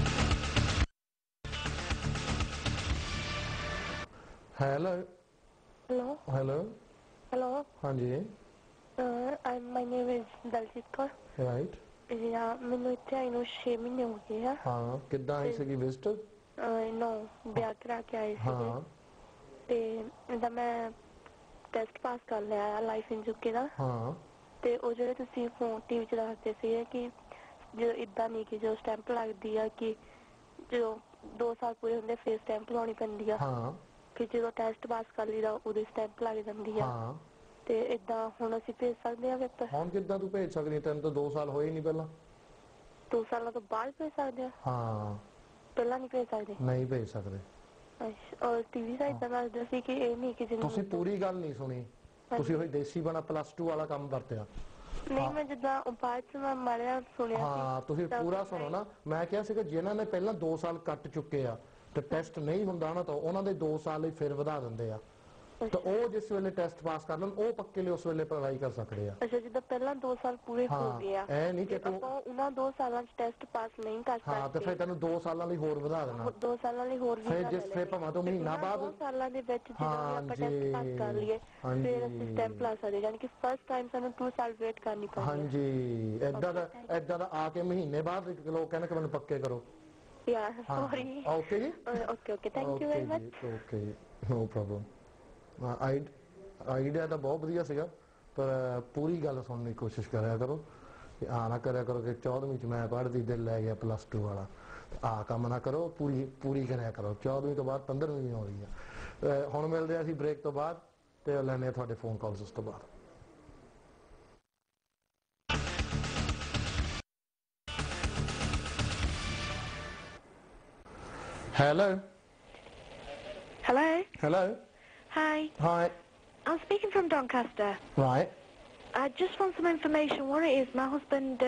ਹੈਲੋ ਹਾਂਜੀ। My name is Daljit Kaur. Right. ਮੈਨੂੰ ਇੱਥੇ ਆਈ ਨੂੰ 6 ਮਹੀਨੇ ਹੋ ਗਏ ਆ। ਹਾਂ ਕਿੱਦਾਂ ਆਈ ਸੀਗੀ ਵਿਜ਼ਿਟ? ਨੋ ਵਿਆਹ ਕਰਾ ਕੇ ਆਏ ਸੀਗੇ ਤੇ ਇਹਦਾ ਮੈਂ ਟੈਸਟ ਪਾਸ ਕਰ ਲਿਆ ਲਾਈਫ ਇਨ ਯੂਕੇ ਦਾ। ਤੇ ਉਹ ਜਿਹੜੇ ਤੁਸੀਂ ਫੋਨ ਟੀਵੀ 'ਚ ਦੱਸਦੇ ਸੀਗੇ ਕਿ ਜਦੋਂ ਇੱਦਾਂ ਨਹੀਂ ਕਿ ਜਦੋਂ ਸਟੈਂਪ ਲੱਗਦੀ ਆ ਕਿ ਜਦੋਂ 2 ਸਾਲ ਪੂਰੇ ਹੁੰਦੇ ਫਿਰ ਸਟੈਂਪ ਲਾਉਣੀ ਪੈਂਦੀ ਆ, ਕਿ ਜਦੋਂ ਟੈਸਟ ਪਾਸ ਕਰ ਲਈਦਾ ਉਹਦੀ ਸਟੈਂਪ ਲੱਗ ਜਾਂਦੀ ਆ। ਤੇ ਇਦਾਂ ਹੁਣ ਅਸੀਂ ਭੇਜ ਸਕਦੇ ਆ ਪੇਪਰ? ਹੁਣ ਕਿੱਦਾਂ ਤੂੰ ਭੇਜ ਸਕਦੀ? ਤੈਨੂੰ ਤਾਂ 2 ਸਾਲ ਹੋਏ ਨਹੀਂ ਪਹਿਲਾਂ। 2 ਸਾਲਾਂ ਤੋਂ ਬਾਅਦ ਭੇਜ ਸਕਦੇ ਆ? ਹਾਂ ਪਹਿਲਾਂ ਨਹੀਂ ਭੇਜ ਸਕਦੇ? ਨਹੀਂ ਭੇਜ ਸਕਦੇ। ਔਰ ਟੀਵੀ ਦਾ ਇਦਾਂ ਲੱਗਦਾ ਸੀ ਕਿ ਇਹ ਨਹੀਂ ਕਿ ਜਿੰਨਾ ਤੁਸੀਂ ਪੂਰੀ ਗੱਲ ਨਹੀਂ ਸੁਣੀ, ਤੁਸੀਂ ਉਹੀ ਦੇਸੀ ਬਣਾ +2 ਵਾਲਾ ਕੰਮ ਵਰਤਿਆ। ਨਹੀਂ ਮੈਂ ਜਿੱਦਾਂ ਬਾਅਦ ਚ ਮੈਂ ਮਾਰਿਆ ਸੁਣਿਆ ਸੀ। ਹਾਂ ਤੁਸੀਂ ਪੂਰਾ ਸੁਣੋ ਨਾ, ਮੈਂ ਕਿਹਾ ਸੀਗਾ ਜਿਨ੍ਹਾਂ ਨੇ ਪਹਿਲਾਂ 2 ਸਾਲ ਕੱਟ ਚੁੱਕੇ ਆ ਤੇ ਟੈਸਟ ਨਹੀਂ ਹੁੰਦਾ ਨਾ ਤਾਂ ਉਹਨਾਂ ਦੇ 2 ਸਾਲ ਹੀ ਫਿਰ ਵਧਾ ਦਿੰਦੇ ਆ, ਤਾਂ ਉਹ ਜਿਸ ਵੇਲੇ ਟੈਸਟ ਪਾਸ ਕਰ ਲੈਣ ਉਹ ਪੱਕੇ ਲਈ ਉਸ ਵੇਲੇ ਪੜ੍ਹਾਈ ਕਰ ਸਕਦੇ ਆ। ਅੱਛਾ ਜਿੱਦਾਂ ਪਹਿਲਾਂ 2 ਸਾਲ ਪੂਰੇ ਹੋ ਗਏ ਆ, ਇਹ ਨਹੀਂ ਕਿ ਤੂੰ ਉਹਨਾਂ 2 ਸਾਲਾਂ ਚ ਟੈਸਟ ਪਾਸ ਨਹੀਂ ਕਰ ਸਕਦੇ। ਹਾਂ ਤੇ ਫਿਰ ਤੈਨੂੰ 2 ਸਾਲਾਂ ਲਈ ਹੋਰ ਵਧਾ ਦੇਣਾ। 2 ਸਾਲਾਂ ਲਈ ਹੋਰ ਵੀ ਫਿਰ ਜਿਸ ਫਿਰ ਭਾਵੇਂ ਤੂੰ ਮਹੀਨਾ ਬਾਅਦ 2 ਸਾਲਾਂ ਦੇ ਵਿੱਚ ਜਦੋਂ ਆਪਾਂ ਟੈਸਟ ਪਾਸ ਕਰ ਲਈਏ ਫਿਰ ਅਸੀਂ ਸਟੈਂਪ ਲਾ ਸਕਦੇ, ਯਾਨੀ ਕਿ ਫਸਟ ਟਾਈਮ ਸਾਨੂੰ 2 ਸਾਲ ਵੇਟ ਕਰਨੀ ਪੈਂਦੀ। ਹਾਂਜੀ ਏਦਾਂ ਦਾ ਆ ਕੇ ਮਹੀਨੇ ਬਾਅਦ ਲੋਕ ਕਹਿੰਦੇ ਕਿ ਮੈਨੂੰ ਪੱਕੇ ਕਰੋ। Yeah sorry. ਓਕੇ ਜੀ, okay thank you very much. Okay no problem. Idea ਤਾਂ ਬਹੁਤ ਵਧੀਆ ਸੀਗਾ, ਪਰ ਪੂਰੀ ਗੱਲ ਸੁਣਨ ਦੀ ਕੋਸ਼ਿਸ਼ ਕਰਿਆ ਕਰੋ, ਨਾ ਕਰਿਆ ਕਰੋ ਕਿ 14ਵੀਂ ਚ ਮੈਂ ਪੜ੍ਹਦੀ ਦਿਲ ਲੈ ਗਿਆ +2 ਵਾਲਾ, ਕੰਮ ਨਾ ਕਰੋ, ਪੂਰੀ ਕਰਿਆ ਕਰੋ। 14ਵੀਂ ਤੋਂ ਬਾਅਦ 15ਵੀਂ ਵੀ ਆਉਂਦੀ ਆ। ਹੁਣ ਮਿਲਦੇ ਆ ਅਸੀਂ ਬ੍ਰੇਕ ਤੋਂ ਬਾਅਦ ਤੇ ਲੈਣੇ ਤੁਹਾਡੇ ਫੋਨ ਕਾਲਸ ਉਸ ਤੋਂ ਬਾਅਦ। Hello. Hi. I'm speaking from Doncaster. Right. I just want some information. What it is, my husband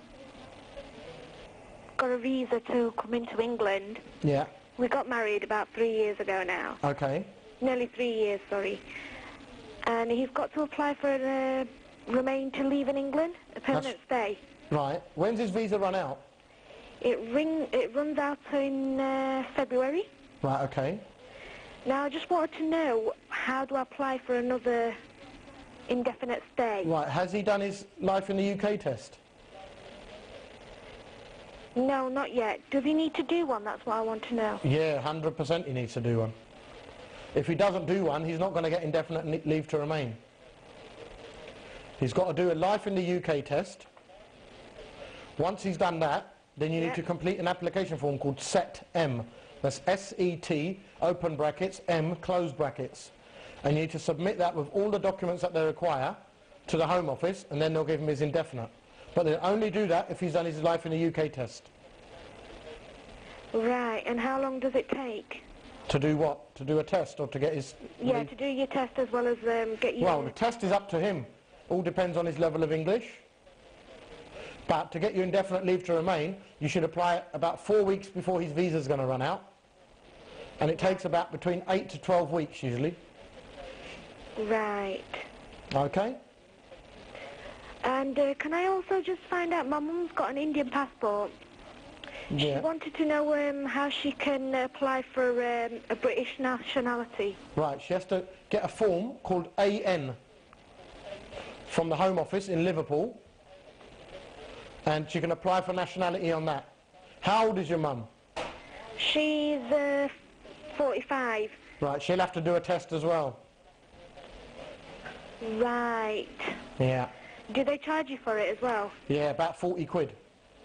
got a visa to come into England. Yeah. We got married about 3 years ago now. Okay. Nearly 3 years, sorry. And he's got to apply for a remain to leave in England, a permanent stay. Right. When's his visa run out? It runs out in February. Right, okay. Now, I just wanted to know, how do I apply for another indefinite stay? Right, has he done his life in the UK test? No, not yet. Does he need to do one? That's what I want to know. Yeah, 100% he needs to do one. If he doesn't do one, he's not going to get indefinite leave to remain. He's got to do a life in the UK test. Once he's done that, then you need to complete an application form called SET-M. That's S-E-T, open brackets, M, closed brackets. And you need to submit that with all the documents that they require to the Home Office, and then they'll give him his indefinite. But they'll only do that if he's done his life in the UK test. Right, and how long does it take? To do what? To do a test or to get his... Yeah, to do your test as well as get you... Well, the test is up to him. All depends on his level of English. But to get you indefinite leave to remain, you should apply about 4 weeks before his visa's going to run out. And it takes about between 8 to 12 weeks usually. Right. Okay. And can I also just find out, my mum's got an Indian passport. She wanted to know how she can apply for a British nationality. Right, she has to get a form called AN from the Home Office in Liverpool, and she can apply for nationality on that. How old is your mum? She's 45. Right, she'll have to do a test as well. Right. Yeah. Do they charge you for it as well? Yeah, about 40 quid.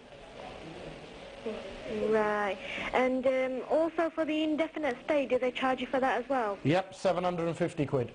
Right. And also for the indefinite stay, do they charge you for that as well? Yep, 750 quid.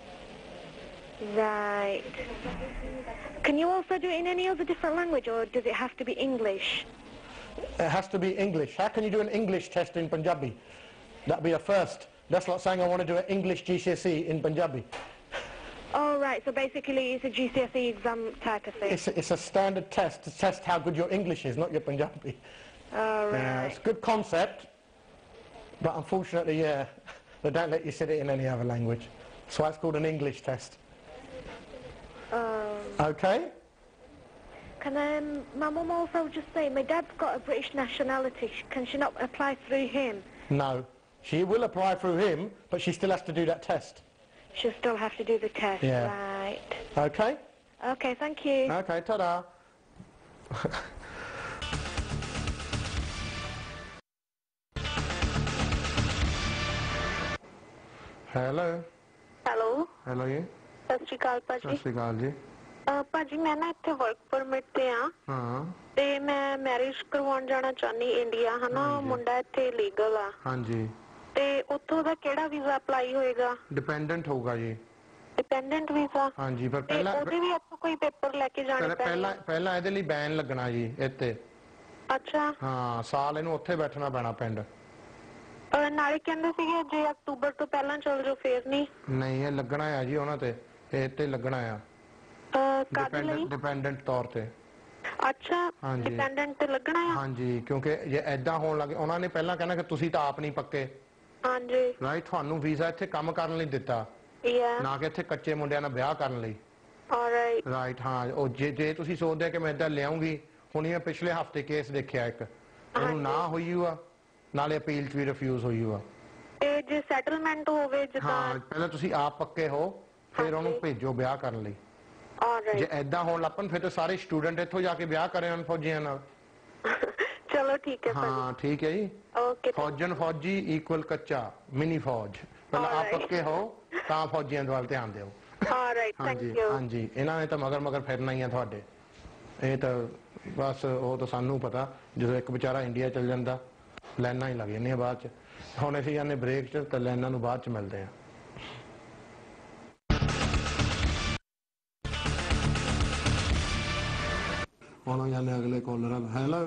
Right. Can you also do it in any other different language, or does it have to be English? It has to be English. How can you do an English test in Punjabi? That'd be a first. That's like saying I want to do an English GCSE in Punjabi. Oh, right. So basically it's a GCSE exam type of thing. It's a standard test to test how good your English is, not your Punjabi. Oh, right. It's a good concept, but unfortunately, they don't let you sit it in any other language. That's why it's called an English test. Okay? Can my mum also just say, my dad's got a British nationality, can she not apply through him? No. She will apply through him, but she still has to do that test. She'll still have to do the test. Yeah. Right. Okay? Okay, thank you. Okay, ta-da. Hello. Hello. Hello ਜੀ। ਸਤਿ ਸ਼੍ਰੀ ਅਕਾਲ ਭਾਜੀ। ਸਤਿ ਸ਼੍ਰੀ ਅਕਾਲ ਜੀ। ਭਾਜੀ ਮੈਂ ਨਾ ਇੱਥੇ ਵਰਕ ਪਰਮਿਟ ਤੇ ਆ। ਹਾਂ। ਤੇ ਮੈਂ ਮੈਰਿਜ ਕਰਵਾਉਣ ਜਾਣਾ ਚਾਹਨੀ ਇੰਡੀਆ, ਹਨਾ? ਮੁੰਡਾ ਇੱਥੇ ਲੀਗਲ ਆ। ਹਾਂਜੀ। ਤੇ ਉੱਥੋਂ ਦਾ ਕਿਹੜਾ ਵੀਜ਼ਾ ਅਪਲਾਈ ਹੋਏਗਾ? ਡਿਪੈਂਡੈਂਟ ਹੋਊਗਾ ਜੀ। Dependent visa? ਹਾਂਜੀ, ਪਰ ਪਹਿਲਾਂ ਉਹਦੇ ਵੀ ਇੱਥੋਂ ਕੋਈ ਪੇਪਰ ਲੈ ਕੇ ਜਾਣੇ ਪੈਣੇ? ਪਹਿਲਾਂ ਇਹਦੇ ਲਈ ਬੈਨ ਲੱਗਣਾ ਜੀ ਇੱਥੇ। ਅੱਛਾ। ਹਾਂ, ਸਾਲ ਇਹਨੂੰ ਉੱਥੇ ਬੈਠਣਾ ਪੈਣਾ ਪਿੰਡ। ਨਾਲੇ ਕਹਿੰਦੇ ਸੀਗੇ ਜੇ ਅਕਤੂਬਰ ਤੋਂ ਪਹਿਲਾਂ ਚੱਲ ਜਾਓ ਫੇਰ ਨਹੀਂ ਇਹ ਲੱਗਣਾ ਆ ਜੀ ਉਹਨਾਂ ਤੇ, ਇਹ ਤੇ ਲੱਗਣਾ ਆ ਕਾਹਦੇ ਲਈ? ਡਿਪੈਂਡੈਂਟ ਤੌਰ ਤੇ। ਅੱਛਾ, ਡਿਪੈਂਡੈਂਟ ਤੇ ਲੱਗਣਾ ਆ? ਹਾਂਜੀ, ਕਿਉਂਕਿ ਜੇ ਐਦਾਂ ਹੋਣ ਲੱਗੇ, ਉਹਨਾਂ ਨੇ ਪਹਿਲਾਂ ਕਹਿਣਾ ਕਿ ਤੁਸੀਂ ਤਾਂ ਆਪ ਨਹੀਂ ਪੱਕੇ। ਹਾਂਜੀ ਰਾਈਟ, ਤੁਹਾਨੂੰ ਵੀਜ਼ਾ ਇੱਥੇ ਕੰਮ ਕਰਨ ਲਈ ਦਿੱਤਾ, ਨਾ ਕਿ ਇੱਥੇ ਕੱਚੇ ਮੁੰਡਿਆਂ ਨਾਲ ਵਿਆਹ ਕਰਨ ਲਈ। ਰਾਈਟ, ਹਾਂ। ਉਹ ਜੇ ਤੁਸੀਂ ਸੋਚਦੇ ਆ ਕਿ ਮੈਂ ਇੱਦਾਂ ਲਿਆਉਂਗੀ, ਹੁਣ ਇਹ ਪਿਛਲੇ ਹਫਤੇ ਕੇਸ ਦੇਖਿਆ ਇੱਕ, ਉਹਨੂੰ ਨਾ ਹੋਈ ਆ, ਨਾਲੇ ਅਪੀਲ 'ਚ ਵੀ ਰਿਫਿਊਜ਼ ਹੋਈ ਆ। ਤੇ ਜੇ ਸੈਟਲਮੈਂਟ ਹੋਵੇ ਜਿੱਦਾਂ? ਹਾਂ, ਪਹਿਲਾਂ ਤੁਸੀਂ ਆਪ ਪੱਕੇ ਹੋ, ਫਿਰ ਉਹਨੂੰ ਭੇਜੋ ਵਿਆਹ ਕਰਨ ਲਈ। ਜੇ ਐਦਾਂ ਹੋਣ ਲੱਪਣ ਫਿਰ ਤਾਂ ਸਾਰੇ ਸਟੂਡੈਂਟ ਇੱਥੋਂ ਜਾ ਕੇ ਵਿਆਹ ਕਰੇ ਹਨ ਫੌਜੀਆਂ ਨਾਲ। ਚਲੋ ਠੀਕ ਹੈ। ਹਾਂ ਠੀਕ ਹੈ ਜੀ। ਓਕੇ। ਫੌਜਨ ਫੌਜੀ ਇਕੁਅਲ ਕੱਚਾ ਮਿਨੀ ਫੌਜ। ਪਹਿਲਾਂ ਆਪ ਪੱਕੇ ਹੋ ਤਾਂ ਫੌਜੀਆਂ ਦੇ ਵੱਲ ਧਿਆਨ ਦਿਓ। ਹਾਂਜੀ ਹਾਂਜੀ, ਇਹਨਾਂ ਨੇ ਤਾਂ ਮਗਰ ਫਿਰਨਾ ਹੀ ਆ ਤੁਹਾਡੇ। ਇਹ ਤਾਂ ਬਸ ਉਹ ਤਾਂ ਸਾਨੂੰ ਪਤਾ, ਜਦੋਂ ਇੱਕ ਵਿਚਾਰਾ ਇੰਡੀਆ ਚਲ ਜਾਂਦਾ ਲਾਈਨਾਂ ਹੀ ਲੱਗ ਜਾਂਦੀਆਂ ਬਾਅਦ 'ਚ। ਹੁਣ ਅਸੀਂ ਜਾਂਦੇ ਬ੍ਰੇਕ 'ਚ, ਤਾਂ ਲਾਈਨਾਂ ਨੂੰ ਬਾਅਦ 'ਚ ਮਿਲਦੇ ਆ। ਹੁਣ ਜਾਂਦੇ ਅਗਲੇ ਕਾਲਰ ਨਾਲ। ਹੈਲੋ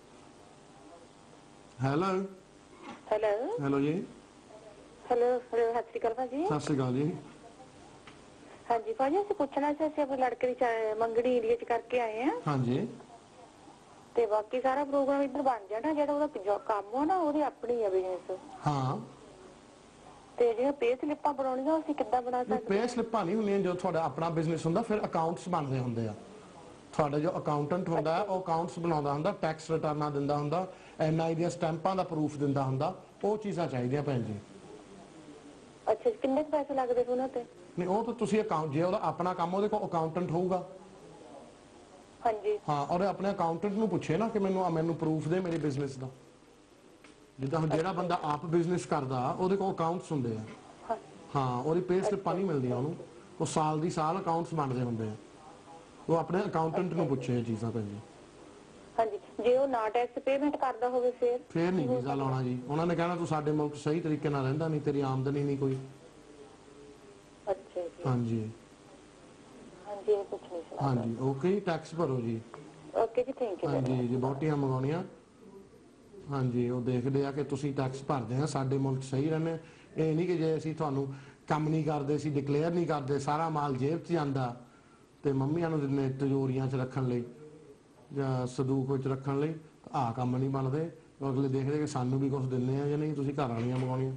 ਹੈਲੋ ਹੈਲੋ ਹੈਲੋ ਜੀ। ਹੈਲੋ ਸਤਿ ਸ਼੍ਰੀ ਅਕਾਲ ਭਾਜੀ। ਸਤਿ ਸ਼੍ਰੀ ਅਕਾਲ ਜੀ। ਹਾਂਜੀ ਭਾਜੀ, ਅਸੀਂ ਪੁੱਛਣਾ ਸੀ, ਅਸੀਂ ਆਪਣੇ ਲੜਕੇ ਦੀ ਮੰਗਣੀ ਇੰਡੀਆ 'ਚ ਕਰਕੇ ਆਏ ਆ। ਹਾਂਜੀ। ਤੇ ਬਾਕੀ ਸਾਰਾ ਪ੍ਰੋਗਰਾਮ ਇੱਧਰ ਬਣ ਜਾਣਾ, ਜਿਹੜਾ ਉਹਦਾ ਕੰਮ ਆ ਨਾ ਉਹਦੀ ਆਪਣੀ ਆ ਬਿਜ਼ਨਸ। ਹਾਂ। ਤੇ ਜਿਹੜੀਆਂ ਪੇ ਸਲਿੱਪਾਂ ਬਣਾਉਣੀਆਂ ਅਸੀਂ ਕਿੱਦਾਂ ਬਣਾ ਸਕਦੇ? ਪੇ ਸਲਿੱਪਾਂ ਨਹੀਂ ਹੁੰਦੀਆਂ, ਜੋ ਤੁਹਾਡਾ ਆਪਣਾ ਬਿਜ਼ਨਸ ਹੁੰਦਾ ਫਿਰ ਅਕਾਊਂਟਸ ਬਣਦੇ ਹੁੰਦੇ ਆ। ਤੁਹਾਡਾ ਜੋ ਅਕਾਊਂਟੈਂਟ ਹੁੰਦਾ ਉਹ ਅਕਾਊਂਟਸ ਬਣਾਉਂਦਾ ਹੁੰਦਾ, ਟੈਕਸ ਰਿਟਰਨਾਂ ਦਿੰਦਾ ਹੁੰਦਾ, NI ਦੀਆਂ ਸਟੈਂਪਾਂ ਦਾ ਪ੍ਰੂਫ ਦਿੰਦਾ ਹੁੰਦਾ। ਉਹ ਚੀਜ਼ਾਂ ਚਾਹੀਦੀਆਂ ਭੈਣ ਜੀ। ਅੱਛਾ, ਕਿੰਨੇ ਪੈਸੇ ਲੱਗਦੇ ਉਹਨਾਂ ਤੇ? ਨਹੀਂ, ਉਹ ਤਾਂ ਤੁਸੀਂ ਅਕਾਊਂਟ, ਜੇ ਉਹਦਾ ਆਪਣਾ ਕੰਮ ਉਹਦੇ ਕੋਲ ਅਕਾਊਂਟੈਂਟ ਹੋਊਗਾ। ਹਾਂਜੀ ਹਾਂ, ਔਰ ਆਪਣੇ ਅਕਾਊਂਟੈਂਟ ਨੂੰ ਪੁੱਛੇ ਨਾ ਕਿ ਮੈਨੂੰ ਪ੍ਰੂਫ ਦੇ ਮੇਰੇ ਬਿਜ਼ਨਸ ਦਾ। ਜਿੱਦਾਂ ਜਿਹੜਾ ਬੰਦਾ ਆਪ ਬਿਜ਼ਨਸ ਕਰਦਾ ਉਹਦੇ ਕੋਲ ਅਕਾਊਂਟਸ ਹੁੰਦੇ ਆ। ਹਾਂ, ਉਹਦੀ ਪੇ ਸਲਿੱਪਾਂ ਨਹੀਂ ਮਿਲਦੀਆਂ ਉਹਨੂੰ, ਉਹ ਸਾਲ ਦੀ ਸਾਲ ਅਕਾਊਂਟਸ ਬਣਦੇ ਹੁੰਦੇ ਆ। ਉਹ ਆਪਣੇ ਅਕਾਊਂਟੈਂਟ ਨੂੰ ਪੁੱਛੇ ਇਹ ਚੀਜ਼ਾਂ ਭੈਣ ਜੀ। ਹਾਂਜੀ, ਜੇ ਉਹ ਨਾ ਟੈਕਸ ਪੇਮੈਂਟ ਕਰਦਾ ਹੋਵੇ ਫਿਰ ਨਹੀਂ ਵੀਜ਼ਾ ਲਾਉਣਾ ਜੀ। ਉਹਨਾਂ ਨੇ ਕਹਿਣਾ ਤੂੰ ਸਾਡੇ ਮੁਲਕ ਸਹੀ ਤਰੀਕੇ ਨਾਲ ਰਹਿੰਦਾ ਨਹੀਂ, ਤੇਰੀ ਆਮਦਨੀ ਨਹੀਂ ਕੋਈ। ਅੱਛਾ ਜੀ। ਹਾਂਜੀ ਹਾਂਜੀ, ਇਹ ਪੁੱਛਣੀ ਸੀ। ਹਾਂਜੀ ਓਕੇ, ਟੈਕਸ ਭਰੋ ਜੀ। ਓਕੇ ਜੀ, ਥੈਂਕ ਯੂ। ਹਾਂਜੀ, ਜੇ ਬਹੁਤੀਆਂ ਮੰਗਾਉਣੀਆਂ, ਹਾਂਜੀ ਉਹ ਦੇਖਦੇ ਆ ਕਿ ਤੁਸੀਂ ਟੈਕਸ ਭਰਦੇ ਆ, ਸਾਡੇ ਮੁਲਕ ਸਹੀ ਰਹਿੰਦੇ। ਇਹ ਨਹੀਂ ਕਿ ਜੇ ਅਸੀਂ ਤੁਹਾਨੂੰ ਕੰਮ ਨਹੀਂ ਕਰਦੇ, ਅਸੀਂ ਡਿਕਲੇਅਰ ਨਹੀਂ ਕਰਦੇ, ਸਾਰਾ ਮਾਲ ਜੇਬ 'ਚ ਜਾਂਦਾ ਤੇ ਮੰਮੀਆਂ ਨੂੰ ਦਿੰਦੇ ਤਿਜੋਰੀਆਂ 'ਚ ਰੱਖਣ ਲਈ ਜਾਂ ਸੰਦੂਕ ਵਿੱਚ ਰੱਖਣ ਲਈ, ਆਹ ਕੰਮ ਨਹੀਂ ਬਣਦੇ। ਅਗਲੇ ਦੇਖਦੇ ਕਿ ਸਾਨੂੰ ਵੀ ਕੁਝ ਦਿੰਦੇ ਆ ਜਾਂ ਨਹੀਂ, ਤੁਸੀਂ ਘਰ ਵਾਲੀਆਂ ਮੰਗਾਉਣੀਆਂ।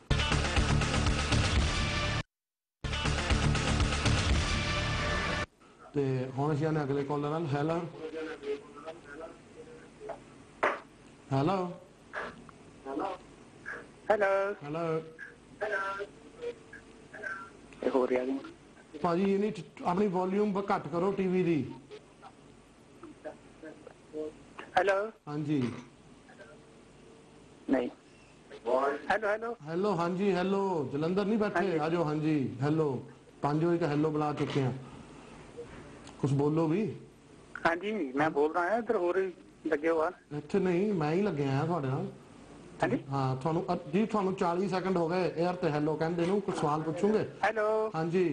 ਤੇ ਹੁਣ ਅਸੀਂ ਆਨੇ ਅਗਲੇ ਕਾਲਰ ਨਾਲ। Hello hello hello hello. ਇਹ ਹੋ ਰਿਹਾ ਜੀ ਭਾਜੀ, ਇਹ ਨਹੀਂ, ਆਪਣੀ ਵੋਲਿਊਮ ਘੱਟ ਕਰੋ ਟੀਵੀ ਦੀ। ਹੈਲੋ। ਹਾਂਜੀ ਨਹੀਂ, ਹੈਲੋ ਹੈਲੋ ਹੈਲੋ। ਹਾਂਜੀ ਹੈਲੋ, ਜਲੰਧਰ ਨਹੀਂ ਬੈਠੇ, ਆਜੋ। ਹਾਂਜੀ ਹੈਲੋ, 5 ਵਜੇ ਤਾਂ ਹੈਲੋ ਬੁਲਾ ਚੁੱਕੇ ਆ, ਕੁਝ ਬੋਲੋ ਵੀ। ਹਾਂਜੀ, ਮੈਂ ਬੋਲ ਰਹਾ ਹਾਂ, ਇੱਧਰ ਹੋ ਰਹੀ ਲੱਗੇ ਹੋ ਆ। ਇੱਥੇ ਨਹੀਂ, ਮੈਂ ਹੀ ਲੱਗਿਆ ਆ ਤੁਹਾਡੇ ਨਾਲ। ਹਾਂ, ਤੁਹਾਨੂੰ ਜੀ ਤੁਹਾਨੂੰ 40 ਸੈਕਿੰਡ ਹੋ ਗਏ 에ਅਰ ਤੇ ਹੈਲੋ ਕਹਿੰਦੇ ਨੂੰ। ਕੁਝ ਸਵਾਲ ਪੁੱਛੋਗੇ? ਹੈਲੋ। ਹਾਂਜੀ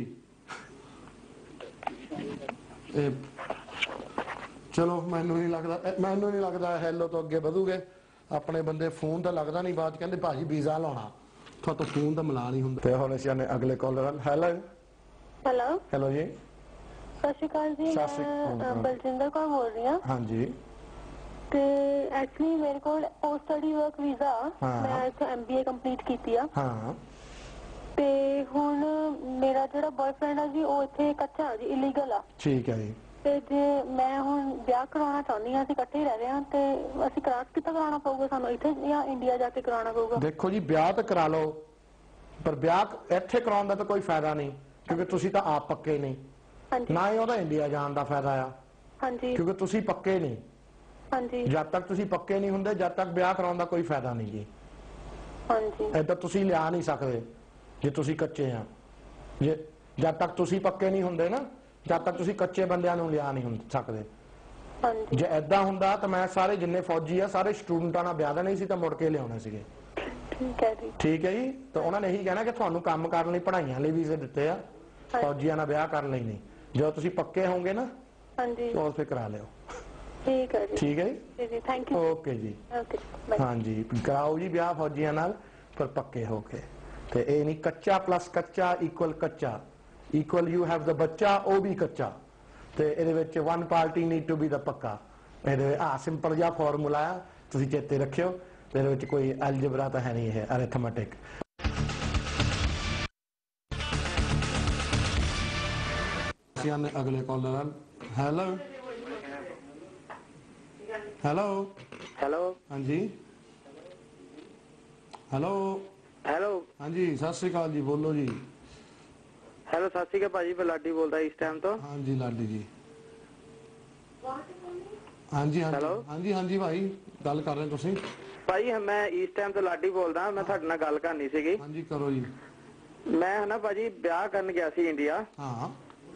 ਚਲੋ, ਮੈਨੂੰ ਨਹੀਂ ਲੱਗਦਾ ਹੈਲੋ ਤੋਂ ਅੱਗੇ ਵਧੂਗੇ ਆਪਣੇ ਬੰਦੇ। ਫੋਨ ਤਾਂ ਲੱਗਦਾ ਨਹੀਂ, ਬਾਅਦ ਕਹਿੰਦੇ ਭਾਜੀ ਵੀਜ਼ਾ ਲਾਉਣਾ, ਤੁਹਾਡਾ ਫੋਨ ਤਾਂ ਮਿਲਾ ਨਹੀਂ ਹੁੰਦਾ। ਤੇ ਹੁਣ ਅਸੀਂ ਅਗਲੇ ਕਾਲਰ। ਹੈਲੋ ਹੈਲੋ ਹੈਲੋ ਜੀ। ਸਤਿ ਸ਼੍ਰੀ ਅਕਾਲ ਜੀ, ਮੈਂ ਬਲਜਿੰਦਰ ਕੌਰ ਬੋਲ ਰਹੀ ਹਾਂ। ਹਾਂਜੀ। ਤੇ ਐਕਚੁਅਲੀ ਮੇਰੇ ਕੋਲ ਪੋਸਟ ਸਟੱਡੀ ਵਰਕ ਵੀਜ਼ਾ, ਮੈਂ ਇੱਥੇ MBA ਕੰਪਲੀਟ ਕੀਤੀ ਆ। ਹਾਂ। ਤੇ ਹੁਣ ਮੇਰਾ ਜਿਹੜਾ ਬॉयਫ੍ਰੈਂਡ ਆ ਜੀ, ਉਹ ਇੱਥੇ ਕੱਚਾ ਜੀ, ਇਲੀਗਲ ਆ। ਠੀਕ ਹੈ ਜੀ। ਤੇ ਜੇ ਮੈਂ ਹੁਣ ਵਿਆਹ ਕਰਾਉਣਾ ਚਾਹੁੰਦੀ ਹਾਂ, ਅਸੀਂ ਇਕੱਠੇ ਹੀ ਰਹਿ ਰਹੇ ਹਾਂ, ਤੇ ਅਸੀਂ ਕਿੱਥੇ ਕਰਾਉਣਾ ਪਊਗਾ ਸਾਨੂੰ, ਇੱਥੇ ਜਾਂ ਇੰਡੀਆ ਜਾ ਕੇ ਕਰਾਉਣਾ ਪਊਗਾ? ਦੇਖੋ ਜੀ, ਵਿਆਹ ਤਾਂ ਕਰਾ ਲਓ, ਪਰ ਵਿਆਹ ਇੱਥੇ ਕਰਾਉਣ ਦਾ ਤਾਂ ਕੋਈ ਫਾਇਦਾ ਨਹੀਂ, ਕਿਉਂਕਿ ਤੁਸੀਂ ਤਾਂ ਆਪ ਪੱਕੇ ਨਹੀਂ। ਨਾ ਹੀ ਉਹਦਾ ਇੰਡੀਆ ਜਾਣ ਦਾ ਫਾਇਦਾ ਆ। ਹਾਂਜੀ। ਕਿਉਂਕਿ ਤੁਸੀਂ ਪੱਕੇ ਨਹੀਂ। ਹਾਂਜੀ। ਜਦ ਤੱਕ ਤੁਸੀਂ ਪੱਕੇ ਨਹੀਂ ਹੁੰਦੇ, ਜਦ ਤੱਕ ਵਿਆਹ ਕਰਾਉਣ ਦਾ ਕੋਈ ਫਾਇਦਾ ਨਹੀਂ ਜੀ। ਹਾਂਜੀ। ਏਦਾਂ ਤੁਸੀਂ ਲਿਆ ਨਹੀਂ ਸਕਦੇ ਜੇ ਤੁਸੀਂ ਕੱਚੇ ਆ। ਜਦ ਤੱਕ ਤੁਸੀਂ ਪੱਕੇ ਨਹੀਂ ਹੁੰਦੇ ਨਾ, ਜਦ ਤੱਕ ਤੁਸੀਂ ਕੱਚੇ ਬੰਦਿਆਂ ਨੂੰ ਲਿਆ ਨਹੀਂ ਸਕਦੇ। ਜੇ ਏਦਾਂ ਹੁੰਦਾ ਤਾਂ ਮੈਂ ਸਾਰੇ ਜਿੰਨੇ ਫੌਜੀ ਆ ਸਾਰੇ ਸਟੂਡੈਂਟਾਂ ਨਾਲ ਵਿਆਹ ਦੇਣੇ ਸੀ, ਤਾਂ ਮੁੜ ਕੇ ਲਿਆਉਣੇ ਸੀਗੇ। ਠੀਕ ਹੈ ਜੀ। ਠੀਕ ਹੈ ਜੀ। ਤਾਂ ਉਹਨਾਂ ਨੇ ਇਹੀ ਕਹਿਣਾ ਕਿ ਤੁਹਾਨੂੰ ਕੰਮ ਕਰਨ ਲਈ, ਪੜ੍ਹਾਈਆਂ ਲਈ ਵੀਜ਼ੇ ਦਿੱਤੇ ਆ, ਫੌਜੀਆਂ ਨਾਲ ਵਿਆਹ ਕਰਨ ਲਈ ਨਹੀਂ। ਜਦੋਂ ਤੁਸੀਂ ਪੱਕੇ ਹੋਗੇ ਨਾ, ਹਾਂਜੀ, ਉਸ ਤੇ ਕਰਾ ਲਿਓ। ਠੀਕ ਹੈ ਜੀ। ਠੀਕ ਹੈ ਜੀ, ਥੈਂਕ ਯੂ। ਓਕੇ ਜੀ। Okay, bye. ਹਾਂਜੀ, ਕਰਾਓ ਜੀ ਵਿਆਹ ਫੌਜੀਆਂ ਨਾਲ, ਪਰ ਪੱਕੇ ਹੋ ਕੇ। ਤੇ ਇਹ ਨਹੀਂ ਕੱਚਾ ਪਲੱਸ ਕੱਚਾ ਇਕੁਅਲ ਕੱਚਾ, ਇਕੁਅਲ ਯੂ ਹੈਵ ਦਾ ਬੱਚਾ ਉਹ ਵੀ ਕੱਚਾ, ਤੇ ਇਹਦੇ ਵਿੱਚ one party need to be ਦਾ ਪੱਕਾ। ਇਹਦੇ ਸਿੰਪਲ ਜਿਹਾ ਫਾਰਮੂਲਾ ਆ, ਤੁਸੀਂ ਚੇਤੇ ਰੱਖਿਓ। ਇਹਦੇ ਵਿੱਚ ਕੋਈ ਐਲਜਬਰਾ ਤਾਂ ਹੈ ਨਹੀਂ, ਇਹ ਅਰਿਥਮੈਟਿਕ। ਅਗਲੇ ਕਾਲਰ। ਹੈਲੋ ਹੈਲੋ ਹੈਲੋ ਹਾਂਜੀ ਹੈਲੋ ਹੈਲੋ ਹਾਂਜੀ ਸਤਿ ਸ਼੍ਰੀ ਅਕਾਲ ਜੀ, ਬੋਲੋ ਜੀ। ਹੈਲੋ ਸਤਿ ਸ਼੍ਰੀ ਅਕਾਲ ਭਾਜੀ, ਮੈਂ ਲਾਡੀ ਬੋਲਦਾ ਇਸ ਟਾਈਮ ਤੋਂ। ਹਾਂਜੀ ਲਾਡੀ ਜੀ, ਹਾਂਜੀ ਹੈਲੋ ਹਾਂਜੀ ਹਾਂਜੀ ਭਾਈ, ਗੱਲ ਕਰ ਰਹੇ ਤੁਸੀਂ? ਭਾਈ ਮੈਂ ਇਸ ਟਾਈਮ ਤੋਂ ਲਾਡੀ ਬੋਲਦਾ, ਮੈਂ ਤੁਹਾਡੇ ਨਾਲ ਗੱਲ ਕਰਨੀ ਸੀਗੀ। ਹਾਂਜੀ ਕਰੋ ਜੀ। ਮੈਂ ਨਾ ਭਾਜੀ ਵਿਆਹ ਕਰਨ ਗਿਆ ਸੀ ਇੰਡੀਆ। ਹਾਂ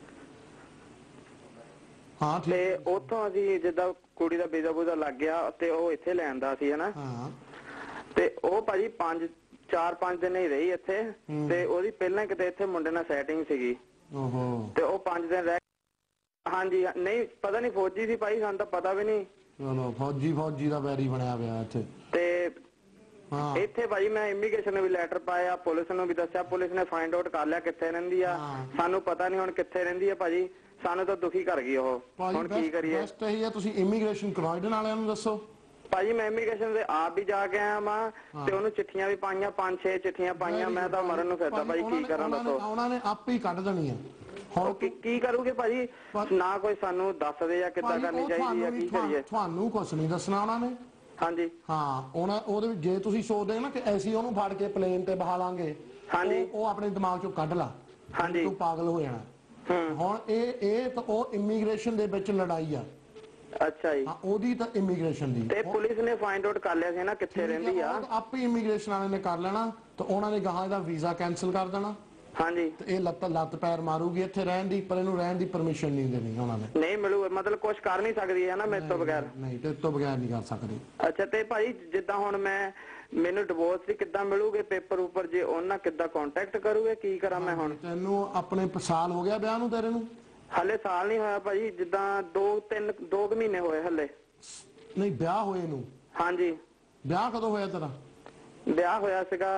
ਹਾਂ ਠੀਕ। ਤੇ ਉੱਥੋਂ ਅਸੀਂ ਜਿੱਦਾਂ ਕੁੜੀ ਦਾ ਵੀਜ਼ਾ ਵੂਜ਼ਾ ਲੱਗ ਗਿਆ ਤੇ ਉਹ ਇੱਥੇ ਲੈਣ ਦਾ ਸੀ ਹਨਾ। ਹਾਂ ਤੇ ਉਹ ਭਾਜੀ 4-5 ਦਿਨ ਹੀ ਰਹੀ ਇੱਥੇ, ਤੇ ਉਹਦੀ ਪਹਿਲਾਂ ਕਿਤੇ ਇੱਥੇ ਮੁੰਡੇ ਨਾਲ ਸੈਟਿੰਗ ਸੀਗੀ। ਓਹੋ। ਤੇ ਉਹ 5 ਦਿਨ ਰਹਿ। ਹਾਂਜੀ ਨਹੀਂ ਪਤਾ ਨਹੀਂ ਫੌਜੀ ਸੀ ਭਾਈ, ਸਾਨੂੰ ਤਾਂ ਪਤਾ ਵੀ ਨਹੀਂ। ਚਲੋ ਫੌਜੀ ਦਾ ਵੈਰੀ ਬਣਿਆ ਪਿਆ ਇੱਥੇ। ਤੇ ਹਾਂ ਇੱਥੇ ਭਾਈ ਮੈਂ ਇਮੀਗ੍ਰੇਸ਼ਨ ਨੂੰ ਵੀ ਲੈਟਰ ਪਾਇਆ, ਪੁਲਿਸ ਨੂੰ ਵੀ ਦੱਸਿਆ, ਪੁਲਿਸ ਨੇ ਫਾਈਂਡ ਆਊਟ ਕਰ ਲਿਆ ਕਿੱਥੇ ਰਹਿੰਦੀ ਆ। ਸਾਨੂੰ ਪਤਾ ਨਹੀਂ ਹੁਣ ਕਿੱਥੇ ਰਹਿੰਦੀ ਆ ਭਾਜੀ, ਸਾਨੂੰ ਤਾਂ ਦੁਖੀ ਕਰ ਗਈ ਉਹ। ਹੁਣ ਕੀ ਕਰੀਏ? ਬੈਸਟ ਇਹੀ ਆ ਤੁਸੀਂ ਇਮੀਗ੍ਰੇਸ਼ਨ ਕਰਾਈਡਨ ਵਾਲਿਆਂ ਨੂੰ ਦੱਸੋ। ਭਾਜੀ ਮੈਂ ਇਮੀਗ੍ਰੇਸ਼ਨ ਦੇ ਆਪ ਵੀ ਜਾ ਕੇ ਆਇਆ ਵਾਂ, ਤੇ ਉਹਨੂੰ ਚਿੱਠੀਆਂ ਵੀ ਪਾਈਆਂ, 5-6 ਚਿੱਠੀਆਂ ਪਾਈਆਂ। ਮੈਂ ਤਾਂ ਮਰਨ ਨੂੰ ਫਿਰਦਾ ਭਾਈ, ਕੀ ਕਰਾਂ ਦੱਸੋ? ਉਹਨਾਂ ਨੇ ਆਪੇ ਹੀ ਕੱਢ ਦੇਣੀ ਆ। ਹੁਣ ਕੀ ਕਰੂਗੇ ਭਾਜੀ? ਨਾ ਕੋਈ ਸਾਨੂੰ ਦੱਸਦੇ ਜਾਂ ਕਿੱਦਾਂ ਕਰਨੀ ਚਾਹੀਦੀ ਆ, ਕੀ ਕਰੀਏ? ਤੁਹਾਨੂੰ ਕੁਛ ਨਹੀਂ ਦੱਸਣਾ ਉਹਨਾਂ ਨੇ। ਹਾਂਜੀ ਹਾਂ ਉਹਦੇ ਵਿੱਚ ਜੇ ਤੁਸੀਂ ਸੋਚਦੇ ਨਾ ਕਿ ਅਸੀਂ ਉਹਨੂੰ ਫੜ ਕੇ ਪਲੇਨ ਤੇ ਬਹਾ ਲਾਂਗੇ, ਹਾਂਜੀ ਉਹ ਆਪਣੇ ਦਿਮਾਗ ਚੋਂ ਕੱਢ ਲਾ, ਹਾਂਜੀ ਤੂੰ ਪਾਗਲ ਹੋ ਜਾਣਾ। ਹੁਣ ਇਹ ਤਾਂ ਉਹ ਇਮੀਗ੍ਰੇਸ਼ਨ ਦੇ ਵਿੱਚ ਲੜਾਈ ਆ। ਅੱਛਾ ਜੀ। ਹਾਂ ਉਹਦੀ ਤਾਂ ਇਮੀਗ੍ਰੇਸ਼ਨ ਦੀ। ਤੇ ਪੁਲਿਸ ਨੇ ਫਾਈਂਡ ਆਊਟ ਕਰ ਲਿਆ ਸੀ ਨਾ ਕਿੱਥੇ ਰਹਿੰਦੀ ਆ। ਆਪੇ ਇਮੀਗ੍ਰੇਸ਼ਨ ਵਾਲੇ ਨੇ ਕਰ ਲੈਣਾ, ਤੇ ਉਹਨਾਂ ਨੇ ਗਾਹਾਂ ਦਾ ਵੀਜ਼ਾ ਕੈਨਸਲ ਕਰ ਦੇਣਾ। ਹਾਂਜੀ। ਤੇ ਇਹ ਲੱਤ ਪੈਰ ਮਾਰੂਗੀ ਇੱਥੇ ਰਹਿਣ ਦੀ, ਪਰ ਇਹਨੂੰ ਰਹਿਣ ਦੀ ਪਰਮਿਸ਼ਨ ਨਹੀਂ ਦੇਣੀ ਉਹਨਾਂ ਨੇ। ਨਹੀਂ ਮਿਲੂ, ਮਤਲਬ ਕੁਝ ਕਰ ਨਹੀਂ ਸਕਦੀ ਹੈ ਨਾ ਮੇਰੇ ਤੋਂ ਬਗੈਰ? ਨਹੀਂ ਤੇ ਤੋਂ ਬਗੈਰ ਨਹੀਂ ਕਰ ਸਕਦੀ। ਅੱਛਾ ਤੇ ਭਾਈ ਜਿੱਦਾਂ ਹੁਣ ਮੈਨੂੰ ਡਿਵੋਰਸ ਦੀ ਕਿੱਦਾਂ ਮਿਲੂਗੇ ਪੇਪਰ ਉੱਪਰ? ਜੇ ਉਹਨਾਂ ਕਿੱਦਾਂ ਕੰਟੈਕਟ ਕਰੂਗੇ? ਕੀ ਕਰਾਂ ਮੈਂ ਹੁਣ? ਤੈਨੂੰ ਆਪਣੇ ਸਾਲ ਹੋ ਗਿਆ ਵਿਆਹ ਨੂੰ ਤੇਰੇ ਨੂੰ? ਹਲੇ ਸਾਲ ਨਹੀਂ ਹੋਇਆ ਭਾਜੀ, ਜਿੱਦਾਂ 2 ਮਹੀਨੇ ਹੋਏ ਹਲੇ। ਨਹੀਂ ਵਿਆਹ ਹੋਏ ਨੂੰ? ਹਾਂਜੀ। ਵਿਆਹ ਕਦੋਂ ਹੋਇਆ ਤੇਰਾ? ਵਿਆਹ ਹੋਇਆ ਸੀਗਾ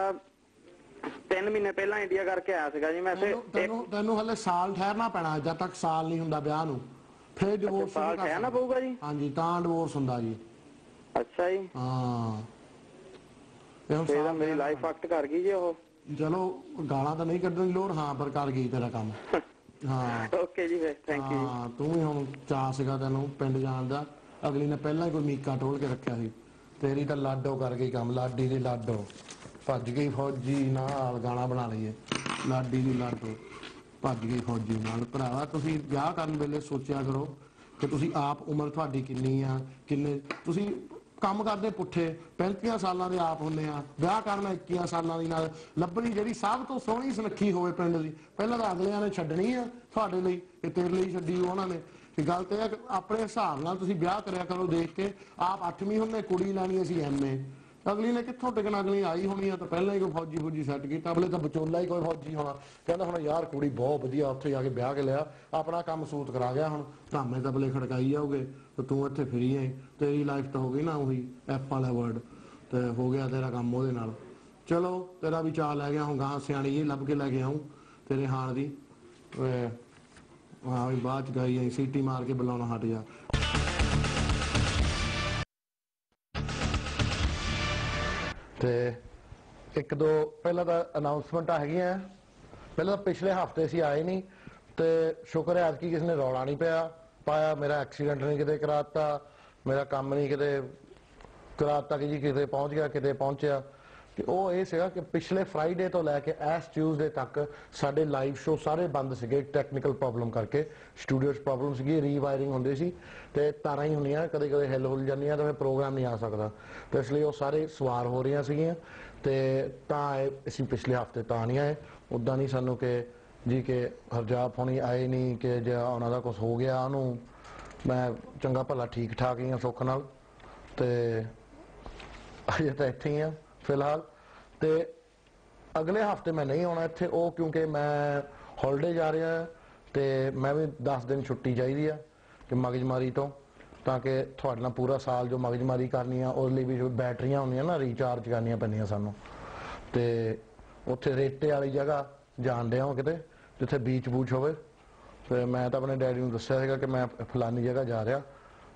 3 ਮਹੀਨੇ ਪਹਿਲਾਂ, ਇੰਡੀਆ ਕਰਕੇ ਆਇਆ ਸੀਗਾ ਜੀ ਮੈਂ। ਤੈਨੂੰ ਹਲੇ ਸਾਲ ਠਹਿਰਨਾ ਪੈਣਾ, ਜਦ ਤੱਕ ਸਾਲ ਨਹੀਂ ਹੁੰਦਾ ਵਿਆਹ ਨੂੰ, ਫਿਰ ਡਿਵੋਰਸ ਸਾਲ ਠਹਿਰਨਾ ਪਊਗਾ ਜੀ? ਹਾਂਜੀ ਤਾਂ ਡਿਵੋਰਸ ਹੁੰਦਾ ਜੀ। ਅੱਛਾ ਜੀ। ਹਾਂ ਫੇਰ ਮੇਰੀ ਲਾਈਫ ਫੱਕਟ ਕਰ ਗਈ ਜੀ ਉਹ। ਚਲੋ ਗਾਲਾਂ ਤਾਂ ਨਹੀਂ ਕੱਢਣ ਦੀ ਲੋੜ, ਹਾਂ ਪਰ ਕਰ ਗਈ ਤੇਰਾ ਕੰਮ। ਹਾਂ ਓਕੇ ਜੀ ਫਿਰ ਥੈਂਕ ਯੂ। ਹਾਂ ਤੂੰ ਵੀ ਹੁਣ ਚਾਅ ਸੀਗਾ ਤੈਨੂੰ ਪਿੰਡ ਜਾਣ ਦਾ, ਅਗਲੀ ਨੇ ਪਹਿਲਾਂ ਹੀ ਕੋਈ ਮੀਕਾ ਟੋਲ ਕੇ ਰੱਖਿਆ ਸੀ, ਤੇਰੀ ਤਾਂ ਲਾਡੋ ਕਰ ਗਈ ਕੰਮ। ਲਾਡੀ ਦੀ ਲਾਡੋ ਭੱਜ ਗਈ ਫੌਜੀ ਨਾਲ, ਗਾਣਾ ਬਣਾ ਲਈਏ। ਲਾਡੀ ਦੀ ਲਾਡੋ ਭੱਜ ਗਈ ਫੌਜੀ ਨਾਲ। ਭਰਾਵਾ ਤੁਸੀਂ ਵਿਆਹ ਕਰਨ ਵੇਲੇ ਸੋਚਿਆ ਕਰੋ ਕਿ ਤੁਸੀਂ ਆਪ ਉਮਰ ਤੁਹਾਡੀ ਕਿੰਨੀ ਆ, ਕਿੰਨੇ ਤੁਸੀਂ ਕੰਮ ਕਰਦੇ ਪੁੱਠੇ 35 ਸਾਲਾਂ ਦੇ ਆਪ ਹੁੰਦੇ ਆ, ਵਿਆਹ ਕਰਨਾ 21 ਸਾਲਾਂ ਦੀ ਨਾਲ। ਲੱਭਣੀ ਜਿਹੜੀ ਸਭ ਤੋਂ ਸੋਹਣੀ ਸੁਨੱਖੀ ਹੋਵੇ ਪਿੰਡ ਦੀ, ਪਹਿਲਾਂ ਤਾਂ ਅਗਲਿਆਂ ਨੇ ਛੱਡਣੀ ਆ ਤੁਹਾਡੇ ਲਈ, ਕਿ ਤੇਰੇ ਲਈ ਛੱਡੀ ਉਹਨਾਂ ਨੇ। ਗੱਲ ਤੇ ਆਪਣੇ ਹਿਸਾਬ ਨਾਲ ਤੁਸੀਂ ਵਿਆਹ ਕਰਿਆ ਕਰੋ ਦੇਖ ਕੇ। ਆਪ 8ਵੀਂ ਹੁੰਦੇ, ਕੁੜੀ ਲੈਣੀ ਅਸੀਂ MA। ਅਗਲੀ ਨੇ ਕਿੱਥੋਂ ਟਿਕਣਾ? ਅਗਲੀ ਆਈ ਹੋਣੀ ਆ ਤਾਂ ਪਹਿਲਾਂ ਹੀ ਕੋਈ ਫੌਜੀ ਸੈੱਟ ਕੀਤਾ, ਅਗਲੇ ਤਾਂ ਵਿਚੋਲਾ ਹੀ ਕੋਈ ਫੌਜੀ ਹੋਣਾ। ਕਹਿੰਦਾ ਹੁਣ ਯਾਰ ਕੁੜੀ ਬਹੁਤ ਵਧੀਆ, ਉੱਥੇ ਜਾ ਕੇ ਵਿਆਹ ਕੇ ਲਿਆ, ਆਪਣਾ ਕੰਮ ਸੂਤ ਕਰਾ ਗਿਆ, ਹੁਣ ਧਾਮੇ ਤਬਲੇ ਖੜਕਾਈ ਜਾਓਗੇ ਤੇ ਤੂੰ ਇੱਥੇ ਫਰੀ ਹੈ। ਤੇਰੀ ਲਾਈਫ ਤਾਂ ਹੋ ਗਈ ਨਾ ਉਹੀ F ਵਾਲਾ ਵਰਡ, ਤੇ ਹੋ ਗਿਆ ਤੇਰਾ ਕੰਮ ਉਹਦੇ ਨਾਲ। ਚਲੋ ਤੇਰਾ ਵੀ ਚਾਅ ਲੈ ਗਿਆ, ਹੁਣ ਗਾਂ ਸਿਆਣੀ ਇਹ ਲੱਭ ਕੇ ਲੈ ਕੇ ਆਊਂ ਤੇਰੇ ਹਾਣ ਦੀ। ਹਾਂ ਵੀ ਬਾਅਦ ਚ ਗਾਈ ਸੀਟੀ ਮਾਰ ਕੇ ਬੁਲਾਉਣਾ ਹਟ ਜਾ। ਤੇ ਇੱਕ ਦੋ ਪਹਿਲਾਂ ਤਾਂ ਅਨਾਉਂਸਮੈਂਟਾਂ ਹੈਗੀਆਂ। ਪਹਿਲਾਂ ਤਾਂ ਪਿਛਲੇ ਹਫਤੇ ਅਸੀਂ ਆਏ ਨਹੀਂ, ਤੇ ਸ਼ੁਕਰ ਹੈ ਐਤਕੀ ਕਿਸੇ ਨੇ ਰੌਲਾ ਨਹੀਂ ਪਾਇਆ। ਮੇਰਾ ਐਕਸੀਡੈਂਟ ਨਹੀਂ ਕਿਤੇ ਕਰਾਤਾ, ਮੇਰਾ ਕੰਮ ਨਹੀਂ ਕਿਤੇ ਕਰਾਤਾ ਕਿ ਜੀ ਕਿਤੇ ਪਹੁੰਚ ਗਿਆ ਕਿਤੇ ਪਹੁੰਚਿਆ। ਤੇ ਉਹ ਇਹ ਸੀਗਾ ਕਿ ਪਿਛਲੇ ਫਰਾਈਡੇ ਤੋਂ ਲੈ ਕੇ ਇਸ ਟਿਊਜ਼ਡੇ ਤੱਕ ਸਾਡੇ ਲਾਈਵ ਸ਼ੋ ਸਾਰੇ ਬੰਦ ਸੀਗੇ, ਟੈਕਨੀਕਲ ਪ੍ਰੋਬਲਮ ਕਰਕੇ। ਸਟੂਡੀਓ 'ਚ ਪ੍ਰੋਬਲਮ ਸੀਗੀ, ਰੀਵਾਇਰਿੰਗ ਹੁੰਦੀ ਸੀ, ਤੇ ਤਾਰਾਂ ਹੀ ਹੁੰਦੀਆਂ ਕਦੇ ਕਦੇ ਹਿੱਲ ਜਾਂਦੀਆਂ, ਤਾਂ ਫਿਰ ਪ੍ਰੋਗਰਾਮ ਨਹੀਂ ਆ ਸਕਦਾ। ਤੇ ਇਸ ਲਈ ਉਹ ਸਾਰੇ ਸਵਾਰ ਹੋ ਰਹੀਆਂ ਸੀਗੀਆਂ, ਤੇ ਤਾਂ ਅਸੀਂ ਪਿਛਲੇ ਹਫਤੇ ਤਾਂ ਨਹੀਂ ਆਏ। ਉੱਦਾਂ ਨਹੀਂ ਸਾਨੂੰ ਕਿ ਜੀ ਕਿ ਹਰਜਾਪ ਹੋਣੀ ਆਏ ਨਹੀਂ, ਕਿ ਜੇ ਉਹਨਾਂ ਦਾ ਕੁਛ ਹੋ ਗਿਆ ਉਹਨੂੰ। ਮੈਂ ਚੰਗਾ ਭਲਾ ਠੀਕ ਠਾਕ ਹੀ ਹਾਂ ਸੁੱਖ ਨਾਲ, ਤੇ ਅਜੇ ਤਾਂ ਇੱਥੇ ਹੀ ਆ ਫਿਲਹਾਲ। ਤੇ ਅਗਲੇ ਹਫਤੇ ਮੈਂ ਨਹੀਂ ਆਉਣਾ ਇੱਥੇ, ਉਹ ਕਿਉਂਕਿ ਮੈਂ ਹੌਲੀਡੇ ਜਾ ਰਿਹਾ, ਤੇ ਮੈਂ ਵੀ 10 ਦਿਨ ਛੁੱਟੀ ਚਾਹੀਦੀ ਆ ਕਿ ਮਗਜ਼ਮਾਰੀ ਤੋਂ, ਤਾਂ ਕਿ ਤੁਹਾਡੇ ਨਾਲ ਪੂਰਾ ਸਾਲ ਜੋ ਮਗਜ਼ਮਾਰੀ ਕਰਨੀ ਆ ਉਹਦੇ ਲਈ ਵੀ ਜੋ ਬੈਟਰੀਆਂ ਹੁੰਦੀਆਂ ਨਾ ਰੀਚਾਰਜ ਕਰਨੀਆਂ ਪੈਂਦੀਆਂ ਸਾਨੂੰ। ਤੇ ਉੱਥੇ ਰੇਤੇ ਵਾਲੀ ਜਗ੍ਹਾ ਜਾਣ ਡਿਆ ਹਾਂ ਕਿਤੇ ਜਿੱਥੇ ਬੀਚ ਬੂਚ ਹੋਵੇ। ਤੇ ਮੈਂ ਤਾਂ ਆਪਣੇ ਡੈਡੀ ਨੂੰ ਦੱਸਿਆ ਸੀਗਾ ਕਿ ਮੈਂ ਫਲਾਨੀ ਜਗ੍ਹਾ ਜਾ ਰਿਹਾ।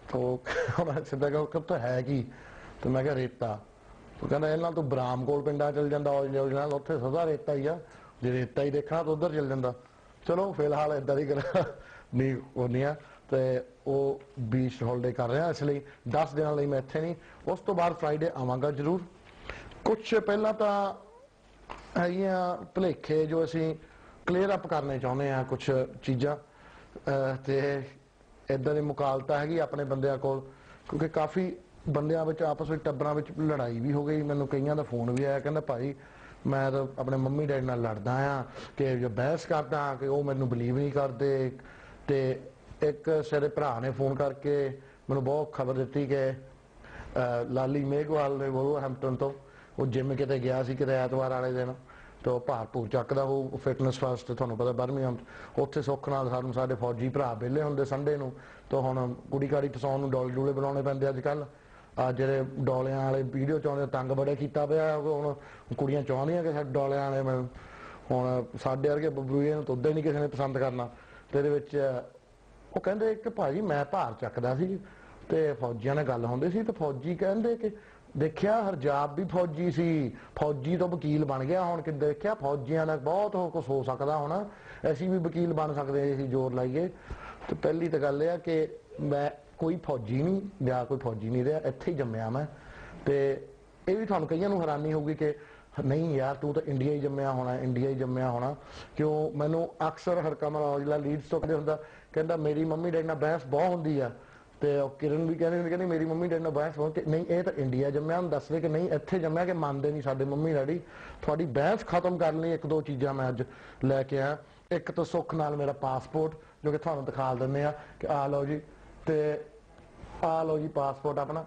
ਤਾਂ ਸਿੱਧਾ ਕਹੋ ਕਿ ਉੱਥੇ ਹੈ ਕੀ? ਤੇ ਮੈਂ ਕਿਹਾ ਰੇਤਾ। ਉਹ ਕਹਿੰਦਾ ਇਹਨਾਂ ਤੂੰ ਬਰਾਮ ਕੋਲ ਪਿੰਡਾਂ ਚਲ ਜਾਂਦਾ, ਨਾਲ ਉੱਥੇ ਸਦਾ ਰੇਤਾ ਹੀ ਆ, ਜੇ ਰੇਤਾ ਹੀ ਦੇਖਣਾ ਤਾਂ ਉੱਧਰ ਚਲ ਜਾਂਦਾ। ਚਲੋ ਫਿਲਹਾਲ ਏਦਾਂ ਦੀ ਗੱਲ ਨਹੀਂ ਹੋਣੀ ਆ। ਤੇ ਉਹ ਬੀਚ ਹੌਲੀਡੇ ਕਰ ਰਿਹਾ, ਇਸ ਲਈ 10 ਦਿਨਾਂ ਲਈ ਮੈਂ ਇੱਥੇ ਨਹੀਂ। ਉਸ ਤੋਂ ਬਾਅਦ ਫਰਾਈਡੇ ਆਵਾਂਗਾ ਜ਼ਰੂਰ। ਕੁਛ ਪਹਿਲਾਂ ਤਾਂ ਹੈਗੀਆਂ ਭੁਲੇਖੇ ਜੋ ਅਸੀਂ ਕਲੀਅਰ ਅਪ ਕਰਨੇ ਚਾਹੁੰਦੇ ਹਾਂ, ਕੁਛ ਚੀਜ਼ਾਂ ਤੇ ਇੱਦਾਂ ਦੀ ਮੁਕਾਲਤਾ ਹੈਗੀ ਆਪਣੇ ਬੰਦਿਆਂ ਕੋਲ, ਕਿਉਂਕਿ ਕਾਫੀ ਬੰਦਿਆਂ ਵਿੱਚ ਆਪਸ ਵਿੱਚ ਟੱਬਰਾਂ ਵਿੱਚ ਲੜਾਈ ਵੀ ਹੋ ਗਈ। ਮੈਨੂੰ ਕਈਆਂ ਦਾ ਫੋਨ ਵੀ ਆਇਆ, ਕਹਿੰਦਾ ਭਾਈ ਮੈਂ ਤਾਂ ਆਪਣੇ ਮੰਮੀ ਡੈਡੀ ਨਾਲ ਲੜਦਾ ਆ ਕਿ ਜੋ ਬਹਿਸ ਕਰਦਾ ਕਿ ਉਹ ਮੈਨੂੰ ਬਲੀਵ ਨਹੀਂ ਕਰਦੇ। ਤੇ ਇੱਕ ਸਾਡੇ ਭਰਾ ਨੇ ਫੋਨ ਕਰਕੇ ਮੈਨੂੰ ਬਹੁਤ ਖਬਰ ਦਿੱਤੀ ਕਿ ਲਾਲੀ ਮੇਘਵਾਲ ਨੇ ਵੋਲਵਰਹੈਂਪਟਨ ਤੋਂ ਉਹ ਜਿੰਮ ਕਿਤੇ ਗਿਆ ਸੀ ਕਿਤੇ ਐਤਵਾਰ ਵਾਲੇ ਦਿਨ, ਤੇ ਉਹ ਭਾਰ ਭੂਰ ਚੱਕਦਾ ਉਹ ਫਿਟਨੈਸ ਫਸਟ, ਤੁਹਾਨੂੰ ਪਤਾ ਬਰਮਿੰਘਮ ਉੱਥੇ ਸੁੱਖ ਨਾਲ ਸਾਨੂੰ ਸਾਡੇ ਫੌਜੀ ਭਰਾ ਵਿਹਲੇ ਹੁੰਦੇ ਸੰਡੇ ਨੂੰ। ਤਾਂ ਹੁਣ ਕੁੜੀ ਕਾੜੀ ਫਸਾਉਣ ਨੂੰ ਡੋਲੇ ਡੂਲੇ ਬਣਾਉਣੇ ਪੈਂਦੇ ਅੱਜ ਕੱਲ੍ਹ। ਜਿਹੜੇ ਡੋਲਿਆਂ ਵਾਲੇ ਵੀਡੀਓ ਚਾਹੁੰਦੇ ਤੰਗ ਬੜੇ ਕੀਤਾ ਪਿਆ। ਹੁਣ ਕੁੜੀਆਂ ਚਾਹੁੰਦੀਆਂ ਕਿ ਸਾਡੇ ਡੋਲਿਆਂ ਵਾਲੇ ਹੁਣ ਸਾਡੇ ਵਰਗੇ ਬੱਬਰੂਏ ਨੂੰ ਤਾਂ ਉੱਦਾਂ ਹੀ ਨਹੀਂ ਕਿਸੇ ਨੇ ਪਸੰਦ ਕਰਨਾ। ਤੇ ਇਹਦੇ ਵਿੱਚ ਉਹ ਕਹਿੰਦੇ ਕਿ ਭਾਜੀ ਮੈਂ ਭਾਰ ਚੱਕਦਾ ਸੀ ਤੇ ਫੌਜੀਆਂ ਨਾਲ ਗੱਲ ਹੁੰਦੀ ਸੀ ਤੇ ਫੌਜੀ ਕਹਿੰਦੇ ਕਿ ਦੇਖਿਆ ਹਰਜਾਬ ਵੀ ਫੌਜੀ ਸੀ, ਫੌਜੀ ਤੋਂ ਵਕੀਲ ਬਣ ਗਿਆ। ਹੁਣ ਕਿ ਦੇਖਿਆ ਫੌਜੀਆਂ ਨਾਲ ਬਹੁਤ ਕੁਛ ਹੋ ਸਕਦਾ, ਹੁਣ ਅਸੀਂ ਵੀ ਵਕੀਲ ਬਣ ਸਕਦੇ ਹਾਂ ਅਸੀਂ ਜ਼ੋਰ ਲਾਈਏ। ਤੇ ਪਹਿਲੀ ਤਾਂ ਗੱਲ ਇਹ ਆ ਕਿ ਮੈਂ ਕੋਈ ਫੌਜੀ ਨਹੀਂ ਜਾਂ ਕੋਈ ਫੌਜੀ ਨਹੀਂ ਰਿਹਾ, ਇੱਥੇ ਹੀ ਜੰਮਿਆ ਮੈਂ। ਤੇ ਇਹ ਵੀ ਤੁਹਾਨੂੰ ਕਈਆਂ ਨੂੰ ਹੈਰਾਨੀ ਹੋਊਗੀ ਕਿ ਨਹੀਂ ਯਾਰ ਤੂੰ ਤਾਂ ਇੰਡੀਆ ਹੀ ਜੰਮਿਆ ਹੋਣਾ, ਇੰਡੀਆ ਹੀ ਜੰਮਿਆ ਹੋਣਾ। ਕਿਉਂ ਮੈਨੂੰ ਅਕਸਰ ਹਰਕਮਲ ਔਜਲਾ ਲੀਡਸ ਤੋਂ ਕਹਿੰਦੇ ਹੁੰਦਾ, ਕਹਿੰਦਾ ਮੇਰੀ ਮੰਮੀ ਡੈਡੀ ਨਾਲ ਬਹਿਸ ਬਹੁਤ ਹੁੰਦੀ ਆ। ਤੇ ਉਹ ਕਿਰਨ ਵੀ ਕਹਿੰਦੀ ਮੇਰੀ ਮੰਮੀ ਡੈਡੀ ਨਾਲ ਬਹਿਸ ਬਹੁਤ, ਨਹੀਂ ਇਹ ਤਾਂ ਇੰਡੀਆ ਜੰਮਿਆ। ਹੁਣ ਦੱਸਦੇ ਕਿ ਨਹੀਂ ਇੱਥੇ ਜੰਮਿਆ ਕਿ ਮੰਨਦੇ ਨਹੀਂ ਸਾਡੇ ਮੰਮੀ ਡੈਡੀ। ਤੁਹਾਡੀ ਬਹਿਸ ਖਤਮ ਕਰਨ ਲਈ 1-2 ਚੀਜ਼ਾਂ ਮੈਂ ਅੱਜ ਲੈ ਕੇ ਆਇਆ। ਇੱਕ ਤਾਂ ਸੁੱਖ ਨਾਲ ਮੇਰਾ ਪਾਸਪੋਰਟ ਜੋ ਕਿ ਤੁਹਾਨੂੰ ਦਿਖਾ ਦਿੰਦੇ ਆ ਕਿ ਆ ਲਓ ਜੀ, ਤੇ ਆ ਲਓ ਜੀ ਪਾਸਪੋਰਟ ਆਪਣਾ,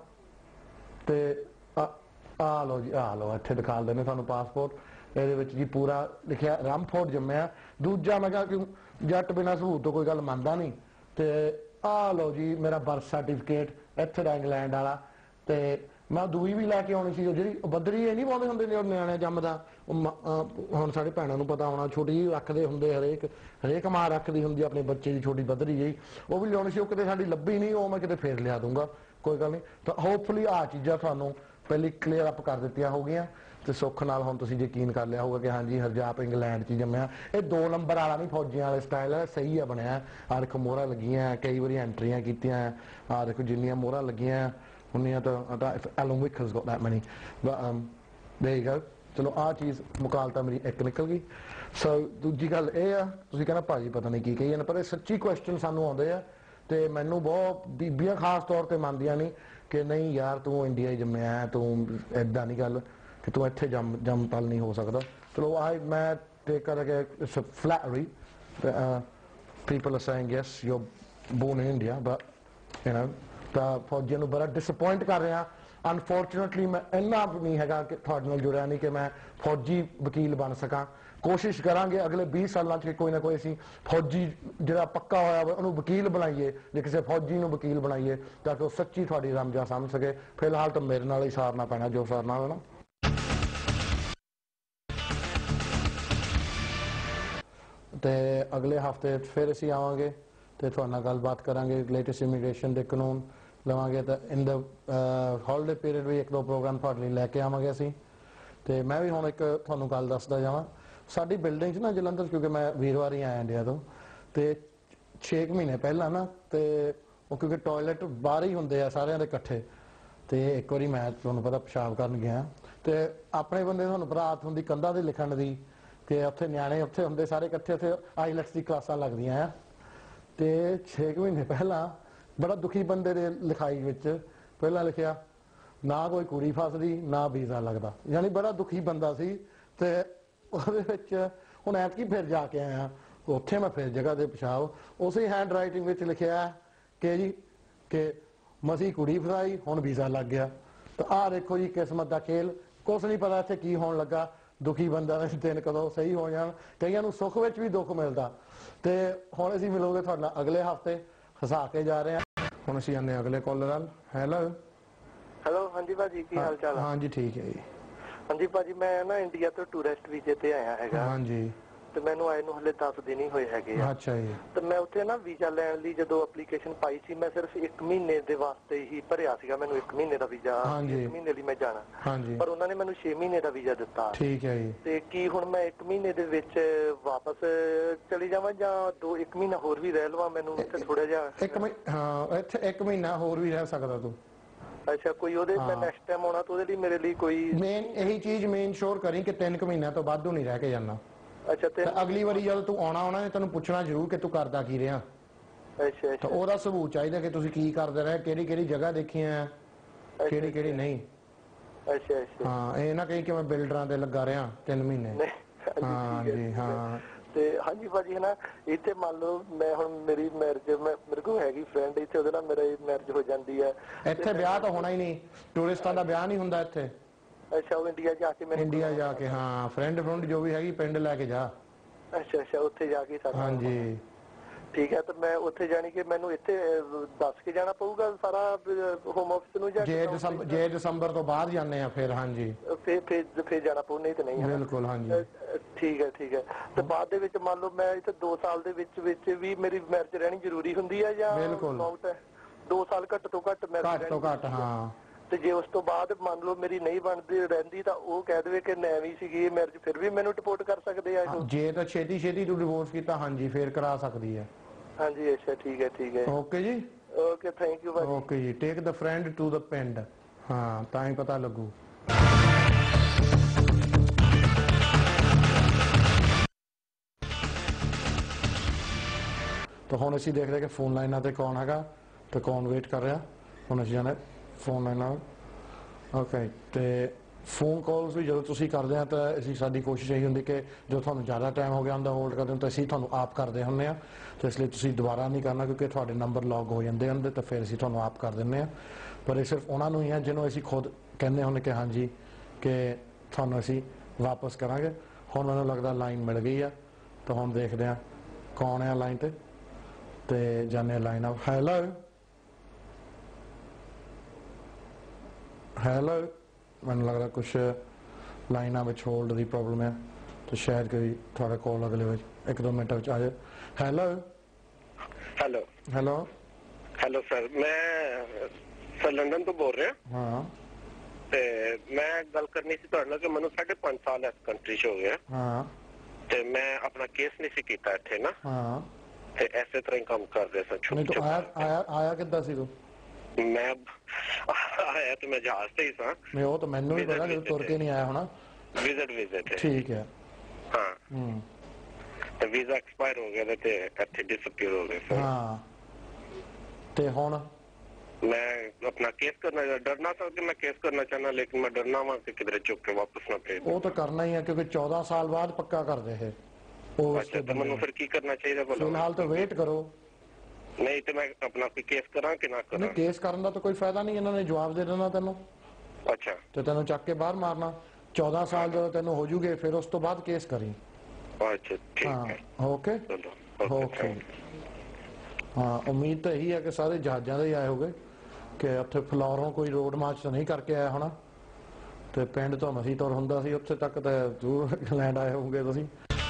ਤੇ ਆ ਲਓ ਜੀ, ਆ ਲਓ ਇੱਥੇ ਦਿਖਾ ਦਿੰਦੇ ਤੁਹਾਨੂੰ ਪਾਸਪੋਰਟ। ਇਹਦੇ ਵਿੱਚ ਜੀ ਪੂਰਾ ਲਿਖਿਆ ਰਾਮਫੋਰਡ ਜੰਮਿਆ। ਦੂਜਾ ਮੈਂ ਕਿਹਾ ਕਿ ਜੱਟ ਬਿਨਾਂ ਸਬੂਤ ਤੋਂ ਕੋਈ ਗੱਲ ਮੰਨਦਾ ਨਹੀਂ। ਤੇ ਆ ਲਓ ਜੀ ਮੇਰਾ ਬਰਥ ਸਰਟੀਫਿਕੇਟ ਇੱਥੇ ਦਾ ਇੰਗਲੈਂਡ ਵਾਲਾ। ਤੇ ਮੈਂ ਦੂਈ ਵੀ ਲੈ ਕੇ ਆਉਣੀ ਸੀ, ਜਿਹੜੀ ਬੱਦਰੀ ਇਹ ਨਹੀਂ ਪਾਉਂਦੇ ਹੁੰਦੇ ਨੇ ਨਿਆਣੇ ਜੰਮਦਾ। ਹੁਣ ਸਾਡੇ ਭੈਣਾਂ ਨੂੰ ਪਤਾ ਹੋਣਾ, ਛੋਟੀ ਜਿਹੀ ਰੱਖਦੇ ਹੁੰਦੇ, ਹਰੇਕ ਮਾਂ ਰੱਖਦੀ ਹੁੰਦੀ ਆਪਣੇ ਬੱਚੇ ਦੀ ਛੋਟੀ ਬੱਦਰੀ ਜਿਹੀ। ਉਹ ਵੀ ਲਿਆਉਣੀ ਸੀ, ਉਹ ਕਿਤੇ ਸਾਡੀ ਲੱਭੀ ਨਹੀਂ, ਉਹ ਮੈਂ ਕਿਤੇ ਫੇਰ ਲਿਆ ਦੂੰਗਾ, ਕੋਈ ਗੱਲ ਨਹੀਂ। ਤਾਂ ਹੋਪਫੁਲੀ ਆਹ ਚੀਜ਼ਾਂ ਤੁਹਾਨੂੰ ਪਹਿਲੀ ਕਲੀਅਰ ਅਪ ਕਰ ਦਿੱਤੀਆਂ ਹੋ ਗਈਆਂ। ਤੇ ਸੁੱਖ ਨਾਲ ਹੁਣ ਤੁਸੀਂ ਯਕੀਨ ਕਰ ਲਿਆ ਹੋਊਗਾ ਕਿ ਹਾਂਜੀ ਹਰਜਾਪ ਇੰਗਲੈਂਡ 'ਚ ਜੰਮਿਆ। ਇਹ 2 ਨੰਬਰ ਵਾਲਾ ਨਹੀਂ ਫੌਜੀਆਂ ਵਾਲੇ ਸਟਾਈਲ ਹੈ, ਸਹੀ ਆ ਬਣਿਆ। ਆਹ ਦੇਖੋ ਮੋਹਰਾਂ ਲੱਗੀਆਂ, ਕਈ ਵਾਰੀ ਐਂਟਰੀਆਂ ਕੀਤੀਆਂ। ਆਹ ਦੇਖੋ ਜਿੰਨੀਆਂ ਮੋਹਰਾਂ ਲੱਗੀਆਂ ਉਨੀਆਂ ਤਾਂ Alan Wick has got that money, but there you go. ਚਲੋ ਆਹ ਚੀਜ਼ ਮੁਕਾਲਤਾ ਮੇਰੀ ਇੱਕ ਨਿਕਲ ਗਈ। ਸੋ ਦੂਜੀ ਗੱਲ ਇਹ ਆ, ਤੁਸੀਂ ਕਹਿੰਦਾ ਭਾਜੀ ਪਤਾ ਨਹੀਂ ਕੀ ਕਹੀ ਜਾਂਦੇ, ਪਰ ਇਹ ਸੱਚੀ ਕੁਐਸਚਨ ਸਾਨੂੰ ਆਉਂਦੇ ਆ। ਤੇ ਮੈਨੂੰ ਬਹੁਤ ਬੀਬੀਆਂ ਖਾਸ ਤੌਰ ਤੇ ਮੰਨਦੀਆਂ ਨਹੀਂ ਕਿ ਨਹੀਂ ਯਾਰ ਤੂੰ ਇੰਡੀਆ ਹੀ ਜੰਮਿਆ, ਤੂੰ ਏਦਾਂ ਨਹੀਂ ਗੱਲ ਕਿ ਤੂੰ ਇੱਥੇ ਜੰਮ ਪਲ ਨਹੀਂ ਹੋ ਸਕਦਾ। ਚਲੋ ਮੈਂ ਟੇਕ ਕਰਕੇ it's a flattery, people are saying yes you are born in India, but you know ਤਾਂ ਫੌਜੀਆਂ ਨੂੰ ਬੜਾ ਡਿਸਅਪੁਆਇੰਟ ਕਰ ਰਿਹਾ। ਅਨਫੋਰਚੂਨੇਟਲੀ ਮੈਂ ਇੰਨਾ ਨਹੀਂ ਹੈਗਾ ਕਿ ਤੁਹਾਡੇ ਨਾਲ ਜੁੜਿਆ ਨਹੀਂ ਕਿ ਮੈਂ ਫੌਜੀ ਵਕੀਲ ਬਣ ਸਕਾਂ। ਕੋਸ਼ਿਸ਼ ਕਰਾਂਗੇ ਅਗਲੇ 20 ਸਾਲਾਂ 'ਚ ਕੋਈ ਨਾ ਕੋਈ ਅਸੀਂ ਫੌਜੀ ਜਿਹੜਾ ਪੱਕਾ ਹੋਇਆ ਉਹਨੂੰ ਵਕੀਲ ਬਣਾਈਏ, ਜੇ ਕਿਸੇ ਫੌਜੀ ਨੂੰ ਵਕੀਲ ਬਣਾਈਏ ਤਾਂ ਕਿ ਉਹ ਸੱਚੀ ਤੁਹਾਡੀ ਰਮਜਾ ਸਮਝ ਸਕੇ। ਫਿਲਹਾਲ ਤਾਂ ਮੇਰੇ ਨਾਲ ਹੀ ਸਾਰਨਾ ਪੈਣਾ ਜੋ ਸਾਰਨਾ ਹੋਣਾ। ਤੇ ਅਗਲੇ ਹਫਤੇ ਫਿਰ ਅਸੀਂ ਆਵਾਂਗੇ ਤੇ ਤੁਹਾਡੇ ਨਾਲ ਗੱਲਬਾਤ ਕਰਾਂਗੇ, ਲੇਟੈਸਟ ਇਮੀਗ੍ਰੇਸ਼ਨ ਦੇ ਕਾਨੂੰਨ ਲਵਾਂਗੇ। ਤਾਂ ਇਨ ਦਾ ਹੌਲੀਡੇ ਪੀਰੀਅਡ ਵੀ 1-2 ਪ੍ਰੋਗਰਾਮ ਤੁਹਾਡੇ ਲਈ ਲੈ ਕੇ ਆਵਾਂਗੇ ਅਸੀਂ। ਤੇ ਮੈਂ ਵੀ ਹੁਣ ਇੱਕ ਤੁਹਾਨੂੰ ਗੱਲ ਦੱਸਦਾ ਜਾਵਾਂ, ਸਾਡੀ ਬਿਲਡਿੰਗ 'ਚ ਨਾ ਜਲੰਧਰ, ਕਿਉਂਕਿ ਮੈਂ ਵੀਰਵਾਰ ਹੀ ਆਇਆ ਇੰਡੀਆ ਤੋਂ, ਤੇ 6 ਮਹੀਨੇ ਪਹਿਲਾਂ ਨਾ, ਤੇ ਉਹ ਕਿਉਂਕਿ ਟਾਇਲਟ ਬਾਹਰ ਹੀ ਹੁੰਦੇ ਆ ਸਾਰਿਆਂ ਦੇ ਇਕੱਠੇ, ਤੇ ਇੱਕ ਵਾਰੀ ਮੈਂ ਤੁਹਾਨੂੰ ਪਤਾ ਪਿਸ਼ਾਬ ਕਰਨ ਗਿਆ ਤੇ ਆਪਣੇ ਬੰਦੇ ਤੁਹਾਨੂੰ ਪਤਾ ਆਦਤ ਹੁੰਦੀ ਕੰਧਾਂ ਦੇ ਲਿਖਣ ਦੀ, ਕਿ ਉੱਥੇ ਨਿਆਣੇ ਉੱਥੇ ਹੁੰਦੇ ਸਾਰੇ ਇਕੱਠੇ, ਉੱਥੇ ਆਈਲੈਟਸ ਦੀ ਕਲਾਸਾਂ ਲੱਗਦੀਆਂ ਆ। ਤੇ 6 ਮਹੀਨੇ ਪਹਿਲਾਂ ਬੜਾ ਦੁਖੀ ਬੰਦੇ ਦੇ ਲਿਖਾਈ ਵਿੱਚ ਪਹਿਲਾਂ ਲਿਖਿਆ ਨਾ ਕੋਈ ਕੁੜੀ ਫਸਦੀ ਨਾ ਵੀਜ਼ਾ ਲੱਗਦਾ, ਯਾਨੀ ਬੜਾ ਦੁਖੀ ਬੰਦਾ ਸੀ। ਤੇ ਉਹਦੇ ਵਿੱਚ ਹੁਣ ਐਤਕੀ ਫਿਰ ਜਾ ਕੇ ਆਇਆ, ਉੱਥੇ ਮੈਂ ਫਿਰ ਜਗ੍ਹਾ ਦੇ ਪਿਸ਼ਾਬ ਉਸੇ ਹੈਂਡ ਰਾਈਟਿੰਗ ਵਿੱਚ ਲਿਖਿਆ ਕਿ ਜੀ ਕਿ ਮਸੀਂ ਕੁੜੀ ਫਸਾਈ ਹੁਣ ਵੀਜ਼ਾ ਲੱਗ ਗਿਆ। ਤਾਂ ਆਹ ਦੇਖੋ ਜੀ ਕਿਸਮਤ ਦਾ ਖੇਲ, ਕੁਛ ਨਹੀਂ ਪਤਾ ਇੱਥੇ ਕੀ ਹੋਣ ਲੱਗਾ। ਦੁਖੀ ਬੰਦਾ ਦੇ ਦਿਨ ਕਦੋਂ ਸਹੀ ਹੋ ਜਾਣ, ਕਈਆਂ ਨੂੰ ਸੁੱਖ ਵਿੱਚ ਵੀ ਦੁੱਖ ਮਿਲਦਾ। ਤੇ ਹੁਣ ਅਸੀਂ ਮਿਲੋਗੇ ਤੁਹਾਡੇ ਨਾਲ ਅਗਲੇ ਹਫਤੇ, ਹਸਾ ਕੇ ਜਾ ਰਹੇ ਹਾਂ। ਹੁਣ ਅਸੀਂ ਆਨੇ ਅਗਲੇ ਕਾਲਰ ਨਾਲ। ਹੈਲੋ ਹੈਲੋ, ਹਾਂਜੀ ਭਾਜੀ ਕੀ ਹਾਲ ਚਾਲ ਆ? ਹਾਂਜੀ ਠੀਕ ਹੈ ਜੀ। ਹਾਂਜੀ ਭਾਜੀ ਮੈਂ ਨਾ ਇੰਡੀਆ ਤੋਂ ਟੂਰਿਸਟ ਵੀਜ਼ੇ ਤੇ ਆਇਆ ਹੈਗਾ। ਹਾਂਜੀ ਤੇ ਮੈਨੂੰ ਆਏ ਨੂੰ ਹਲੇ 10 ਦਿਨ ਹੀ ਹੋਏ ਹੈਗੇ ਆ। ਅੱਛਾ ਜੀ। ਤੇ ਮੈਂ ਉੱਥੇ ਨਾ ਵੀਜ਼ਾ ਲੈਣ ਲਈ ਜਦੋਂ ਐਪਲੀਕੇਸ਼ਨ ਪਾਈ ਸੀ ਮੈਂ ਸਿਰਫ 1 ਮਹੀਨੇ ਦੇ ਵਾਸਤੇ ਹੀ ਭਰਿਆ ਸੀਗਾ, ਮੈਨੂੰ 1 ਮਹੀਨੇ ਦਾ ਵੀਜ਼ਾ, 1 ਮਹੀਨੇ ਲਈ ਮੈਂ ਜਾਣਾ। ਹਾਂਜੀ ਪਰ ਉਹਨਾਂ ਨੇ ਮੈਨੂੰ 6 ਮਹੀਨੇ ਦਾ ਵੀਜ਼ਾ ਦਿੱਤਾ। ਠੀਕ ਹੈ ਜੀ। ਤੇ ਕੀ ਹੁਣ ਮੈਂ 1 ਮਹੀਨੇ ਦੇ ਵਿੱਚ ਵਾਪਸ ਚਲੀ ਜਾਵਾਂ ਜਾਂ 1 ਮਹੀਨਾ ਹੋਰ ਵੀ ਰਹਿ ਲਵਾਂ? ਮੈਨੂੰ ਉੱਥੇ ਥੋੜਾ ਜਿਹਾ ਇੱਥੇ 1 ਮਹੀਨਾ ਹੋਰ ਵੀ ਰਹਿ ਸਕਦਾ ਤੂੰ। ਅੱਛਾ ਕੋਈ ਉਹਦੇ ਮੈਂ ਨੈਕਸਟ ਟਾਈਮ ਆਉਣਾ ਤਾਂ ਉਹਦੇ ਲਈ ਮੇਰੇ ਲਈ ਕੋਈ ਮੇਨ ਇਹੀ ਚੀਜ਼ ਮੇਨ ਸ਼ੋਰ ਕਰੀ ਕਿ 3 ਮਹੀਨਿਆਂ ਤੋਂ ਵੱਧ ਨਹੀਂ ਰਹਿ ਕੇ ਜਾਣਾ। ਅੱਛਾ ਤੇ ਅਗਲੀ ਵਾਰੀ ਜਦੋਂ ਤੂੰ ਆਉਣਾ ਉਹਨਾਂ ਨੇ ਤੈਨੂੰ ਪੁੱਛਣਾ ਜ਼ਰੂਰ ਕਿ ਤੂੰ ਕਰਦਾ ਕੀ ਰਿਹਾ। ਅੱਛਾ ਤਾਂ ਉਹਦਾ ਸਬੂਤ ਚਾਹੀਦਾ ਕਿ ਤੁਸੀਂ ਕੀ ਕਰਦੇ ਰਹੇ, ਕਿਹੜੀ ਕਿਹੜੀ ਜਗ੍ਹਾ ਦੇਖੀਆਂ, ਕਿਹੜੀ ਕਿਹੜੀ ਨਹੀਂ। ਅੱਛਾ ਅੱਛਾ ਹਾਂ ਇਹ ਨਾ ਕਹੀ ਕਿ ਮੈਂ ਬਿਲਡਰਾਂ ਤੇ ਲੱਗਾ ਰਿਹਾ 3 ਮਹੀਨੇ। ਹਾਂ ਜੀ ਹਾਂ। ਤੇ ਹਾਂਜੀ ਭਾਜੀ ਹੈ ਨਾ, ਇੱਥੇ ਮੰਨ ਲਓ ਮੈਂ ਹੁਣ ਮੇਰੀ ਮੈਰਿਜ ਮੇਰੇ ਕੋਲ ਹੈਗੀ ਫਰੈਂਡ ਇੱਥੇ, ਉਹਦੇ ਨਾਲ ਮੇਰੀ ਮੈਰਿਜ ਹੋ ਜਾਂਦੀ ਹੈ। ਇੱਥੇ ਵਿਆਹ ਤਾਂ ਹੋਣਾ ਹੀ ਨਹੀਂ, ਟੂਰਿਸਟਾਂ ਦਾ ਵਿਆਹ ਨਹੀਂ ਹੁੰਦਾ ਇੱਥੇ। ਅੱਛਾ ਉਹ ਇੰਡੀਆ ਜਾ ਕੇ ਮੈਨੂੰ ਇੰਡੀਆ ਜਾ ਕੇ ਹਾਂ ਫਰੈਂਡ ਜੋ ਵੀ ਹੈਗੀ ਪਿੰਡ ਲੈ ਕੇ ਜਾ। ਅੱਛਾ ਅੱਛਾ ਉੱਥੇ ਜਾ ਕੇ ਸਾਰਾ। ਹਾਂਜੀ ਠੀਕ ਹੈ। ਤੇ ਮੈਂ ਉੱਥੇ ਜਾਣੀ ਕਿ ਮੈਨੂੰ ਇੱਥੇ ਦੱਸ ਕੇ ਜਾਣਾ ਪਊਗਾ ਸਾਰਾ ਹੋਮ ਆਫਿਸ ਨੂੰ ਜਾਂ ਜੇ ਦਸੰਬਰ ਤੋਂ ਬਾਅਦ ਜਾਂਦੇ ਆ ਫਿਰ। ਹਾਂਜੀ ਫਿਰ ਜਾਣਾ ਪਊ, ਨਹੀਂ ਤੇ ਨਹੀਂ। ਬਿਲਕੁਲ ਹਾਂਜੀ ਠੀਕ ਹੈ ਠੀਕ ਹੈ। ਤੇ ਬਾਅਦ ਦੇ ਵਿੱਚ ਮੰਨ ਲਓ ਮੈਂ ਇੱਥੇ 2 ਸਾਲ ਦੇ ਵਿੱਚ ਵੀ ਮੇਰੀ ਮੈਰਿਜ ਰਹਿਣੀ ਜ਼ਰੂਰੀ ਹੁੰਦੀ ਹੈ ਜਾਂ ਅਬਾਊਟ ਹੈ 2 ਸਾਲ ਘੱਟ ਤੋਂ ਘੱਟ ਮੈਰਿਜ ਤੋਂ ਘੱਟ? ਹਾਂ। ਤੇ ਜੇ ਉਸ ਤੋਂ ਬਾਅਦ ਮੰਨ ਲਓ ਮੇਰੀ ਨਹੀਂ ਬਣਦੀ ਰਹਿੰਦੀ ਤਾਂ ਉਹ ਕਹਿ ਦੇਵੇ ਕਿ ਨੈਵੀਂ ਸੀਗੀ ਮੈਰਿਜ, ਫਿਰ ਵੀ ਮੈਨੂੰ ਡਿਪੋਰਟ ਕਰ ਸਕਦੇ ਆ? ਜੇ ਤਾਂ ਛੇਤੀ ਤੂੰ ਡਿਵੋਰਸ ਕੀਤਾ ਹਾਂਜੀ ਫੇਰ ਕਰਾ ਸਕਦੀ ਹੈ। ਹਾਂਜੀ ਅੱਛਾ ਠੀਕ ਹੈ ਠੀਕ ਹੈ। ਓਕੇ ਜੀ ਓਕੇ ਥੈਂਕ ਯੂ ਭਾਜੀ। ਓਕੇ ਜੀ। Take the friend to the ਪਿੰਡ। ਹਾਂ ਤਾਂ ਹੀ ਪਤਾ ਲੱਗੂ। ਤਾਂ ਹੁਣ ਅਸੀਂ ਦੇਖਦੇ ਕਿ ਫੋਨ ਲਾਈਨਾਂ ਤੇ ਕੌਣ ਹੈਗਾ ਤੇ ਕੌਣ ਵੇਟ ਕਰ ਰਿਹਾ। ਹੁਣ ਅਸੀਂ ਜਾਣਾ ਫੋਨ ਲਾਈਨਾਂ। ਓਕੇ ਤੇ ਫੋਨ ਕਾਲਸ ਵੀ ਜਦੋਂ ਤੁਸੀਂ ਕਰਦੇ ਆ ਤਾਂ ਅਸੀਂ ਸਾਡੀ ਕੋਸ਼ਿਸ਼ ਇਹੀ ਹੁੰਦੀ ਕਿ ਜਦੋਂ ਤੁਹਾਨੂੰ ਜ਼ਿਆਦਾ ਟਾਈਮ ਹੋ ਗਿਆ ਹੁੰਦਾ ਹੋਲਡ ਕਰਦੇ ਹੋ ਤਾਂ ਅਸੀਂ ਤੁਹਾਨੂੰ ਆਪ ਕਰਦੇ ਹੁੰਦੇ ਆ। ਤੇ ਇਸ ਲਈ ਤੁਸੀਂ ਦੁਬਾਰਾ ਨਹੀਂ ਕਰਨਾ ਕਿਉਂਕਿ ਤੁਹਾਡੇ ਨੰਬਰ ਲੌਗ ਹੋ ਜਾਂਦੇ ਹੁੰਦੇ ਤਾਂ ਫਿਰ ਅਸੀਂ ਤੁਹਾਨੂੰ ਆਪ ਕਰ ਦਿੰਦੇ ਆ। ਪਰ ਇਹ ਸਿਰਫ ਉਹਨਾਂ ਨੂੰ ਹੀ ਆ ਜਿਹਨੂੰ ਅਸੀਂ ਖੁਦ ਕਹਿੰਦੇ ਹੁੰਦੇ ਕਿ ਹਾਂਜੀ ਕਿ ਤੁਹਾਨੂੰ ਅਸੀਂ ਵਾਪਸ ਕਰਾਂਗੇ। ਹੁਣ ਮੈਨੂੰ ਲੱਗਦਾ ਲਾਈਨ ਮਿਲ ਗਈ ਆ ਤਾਂ ਹੁਣ ਦੇਖਦੇ ਆ ਕੌਣ ਆ ਲਾਈਨ ਤੇ ਜਾਣੇ ਲਾਈਨ ਆਪ। ਹੈਲੋ ਮੈਨੂੰ ਲੱਗਦਾ ਕੁਛ ਲਾਈਨਾਂ ਵਿੱਚ ਹੋਲਡ ਦੀ ਪ੍ਰੋਬਲਮ ਹੈ ਤਾਂ ਸ਼ਾਇਦ ਕੋਈ ਤੁਹਾਡਾ ਕਾਲ ਅਗਲੇ ਵਿੱਚ 1-2 ਮਿੰਟਾਂ ਵਿੱਚ ਆ ਜਾਏ। ਹੈਲੋ ਸਰ, ਮੈਂ ਸਰ ਲੰਡਨ ਤੋਂ ਬੋਲ ਰਿਹਾ। ਹਾਂ ਤੇ ਮੈਂ ਗੱਲ ਕਰਨੀ ਸੀ ਤੁਹਾਡੇ ਨਾਲ ਕਿ ਮੈਨੂੰ 5.5 ਸਾਲ ਇਸ ਕੰਟਰੀ 'ਚ ਹੋ ਗਿਆ। ਹਾਂ ਤੇ ਮੈਂ ਆਪਣਾ ਕੇਸ ਨਹੀਂ ਸੀ ਕੀਤਾ ਇੱਥੇ ਨਾ। ਹਾਂ ਤੇ ਐਸੇ ਤਰ੍ਹਾਂ ਹੀ ਕੰਮ ਕਰਦੇ ਸਾਂ ਛੁੱਟ ਆਇਆ ਕਿੱਦਾਂ ਸੀ ਤੂੰ? ਮੈਂ ਆਇਆ ਤੇ ਮੈਂ ਜਹਾਜ਼ ਤੇ ਹੀ ਸਾਂ। ਨਹੀਂ ਉਹ ਤਾਂ ਮੈਨੂੰ ਵੀ ਪਤਾ ਜਦੋਂ ਤੁਰ ਕੇ ਨਹੀਂ ਆਇਆ ਹੋਣਾ। ਵਿਜ਼ਿਟ ਤੇ। ਠੀਕ ਹੈ। ਹਾਂ ਤੇ ਵੀਜ਼ਾ ਐਕਸਪਾਇਰ ਹੋ ਗਿਆ ਤੇ ਇੱਥੇ ਡਿਸਅਪੀਅਰ ਹੋ ਗਏ। ਹਾਂ ਤੇ ਹੁਣ मैं अपना केस करना डरना था कि मैं केस करना चाहना, लेकिन मैं डरना वहां से किधर चुप के वापस ना भेज। वो तो करना ही है क्योंकि 14 साल बाद पक्का कर दे है। अच्छा तो मैं फिर की करना चाहिए? फिलहाल तो वेट करो। नहीं तो मैं अपना कोई केस करा कि ना करा? नहीं केस करने का तो कोई फायदा नहीं, इन्होंने जवाब दे देना तेनों। अच्छा तो तेनों चक के बाहर मारना। 14 साल जो तेनों हो जूगे फिर उस तो बाद केस करी। अच्छा ठीक है ओके ओके। हाँ उम्मीद तो यही है कि सारे जहाज़ों के आए होगे कि उत्थे फलौरों कोई रोड मार्च तो नहीं करके आया होना तो पिंड तो मसी तुर हुंदा सी उत्थे तक तो जरूर लैंड आए होंगे तुसीं।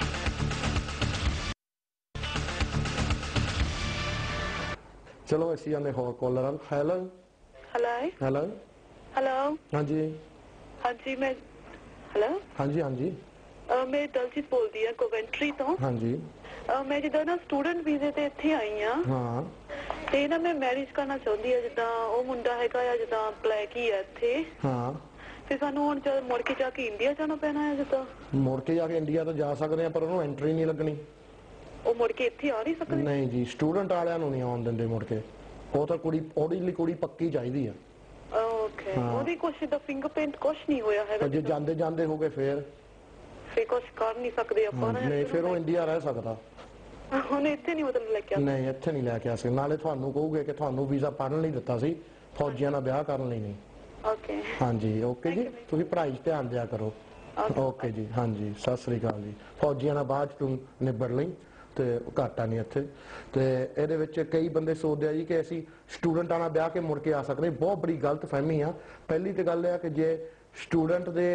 चलो असीं आने होर कॉलर वाल। हेलो हेलो हेलो हाँ जी हाँ जी मैं हेलो हाँ जी मैं दलजीत बोलती हूँ कोवेंट्री तो। हाँ जी मैं जिदा ना स्टूडेंट वीजे ते इत्थे आई हाँ। हाँ ਤੇ ਨਾ ਮੈਂ ਮੈਰਿਜ ਕਰਨਾ ਚਾਹੁੰਦੀ ਆ, ਜਿੱਦਾਂ ਉਹ ਮੁੰਡਾ ਹੈਗਾ ਆ ਜਿੱਦਾਂ ਬਲੈਕ ਹੀ ਆ ਇੱਥੇ। ਹਾਂ ਤੇ ਸਾਨੂੰ ਹੁਣ ਜਦ ਮੁੜ ਕੇ ਜਾ ਕੇ ਇੰਡੀਆ ਜਾਣਾ ਪੈਣਾ ਹੈ? ਜਿੱਦਾਂ ਮੁੜ ਕੇ ਜਾ ਕੇ ਇੰਡੀਆ ਤਾਂ ਜਾ ਸਕਦੇ ਆ ਪਰ ਉਹਨੂੰ ਐਂਟਰੀ ਨਹੀਂ ਲੱਗਣੀ। ਉਹ ਮੁੜ ਕੇ ਇੱਥੇ ਆ ਨਹੀਂ ਸਕਦੇ? ਨਹੀਂ ਜੀ ਸਟੂਡੈਂਟ ਵਾਲਿਆਂ ਨੂੰ ਨਹੀਂ ਆਉਣ ਦਿੰਦੇ ਮੁੜ ਕੇ। ਉਹ ਤਾਂ ਕੁੜੀ ਉਹਦੇ ਲਈ ਕੁੜੀ ਪੱਕੀ ਚਾਹੀਦੀ ਆ। ਓਕੇ ਉਹਦੀ ਕੁਛ ਦਾ ਫਿੰਗਰਪ੍ਰਿੰਟ ਕੁਛ ਨਹੀਂ ਹੋਇਆ ਹੈਗਾ? ਜੇ ਜਾਂਦੇ ਹੋਗੇ ਫੇਰ ਕੁਛ ਕਰ ਨਹੀਂ ਸਕਦੇ ਆਪਾਂ? ਨਹੀਂ ਫਿਰ ਉਹ ਇੰਡੀਆ ਰਹਿ ਸਕਦਾ। ਹੁਣ ਇੱਥੇ ਨਹੀਂ ਮਤਲਬ ਲੈ ਕੇ ਨਹੀਂ ਇੱਥੇ ਨਹੀਂ ਲੈ ਕੇ ਆ ਸਕਦੇ। ਨਾਲੇ ਤੁਹਾਨੂੰ ਕਹੂਗੇ ਕਿ ਤੁਹਾਨੂੰ ਵੀਜ਼ਾ ਪੜਨ ਲਈ ਦਿੱਤਾ ਸੀ, ਫੌਜੀਆਂ ਨਾਲ ਵਿਆਹ ਕਰਨ ਲਈ ਨਹੀਂ। ਓਕੇ ਹਾਂਜੀ ਓਕੇ ਜੀ ਤੁਸੀਂ ਪੜ੍ਹਾਈ 'ਚ ਧਿਆਨ ਦਿਆ ਕਰੋ। ਓਕੇ ਜੀ ਹਾਂਜੀ ਸਤਿ ਸ੍ਰੀ ਅਕਾਲ ਜੀ। ਫੌਜੀਆਂ ਨਾਲ ਬਾਅਦ 'ਚ ਤੂੰ ਨਿਬੜ ਲਈ ਤੇ ਘਾਟਾ ਨਹੀਂ ਇੱਥੇ। ਤੇ ਇਹਦੇ ਵਿੱਚ ਕਈ ਬੰਦੇ ਸੋਚਦੇ ਆ ਜੀ ਕਿ ਅਸੀਂ ਸਟੂਡੈਂਟਾਂ ਨਾਲ ਵਿਆਹ ਕੇ ਮੁੜ ਕੇ ਆ ਸਕਦੇ। ਬਹੁਤ ਬੜੀ ਗਲਤ ਫਹਿਮੀ ਆ। ਪਹਿਲੀ ਤੇ ਗੱਲ ਇਹ ਆ ਕਿ ਜੇ ਸਟੂਡੈਂਟ ਦੇ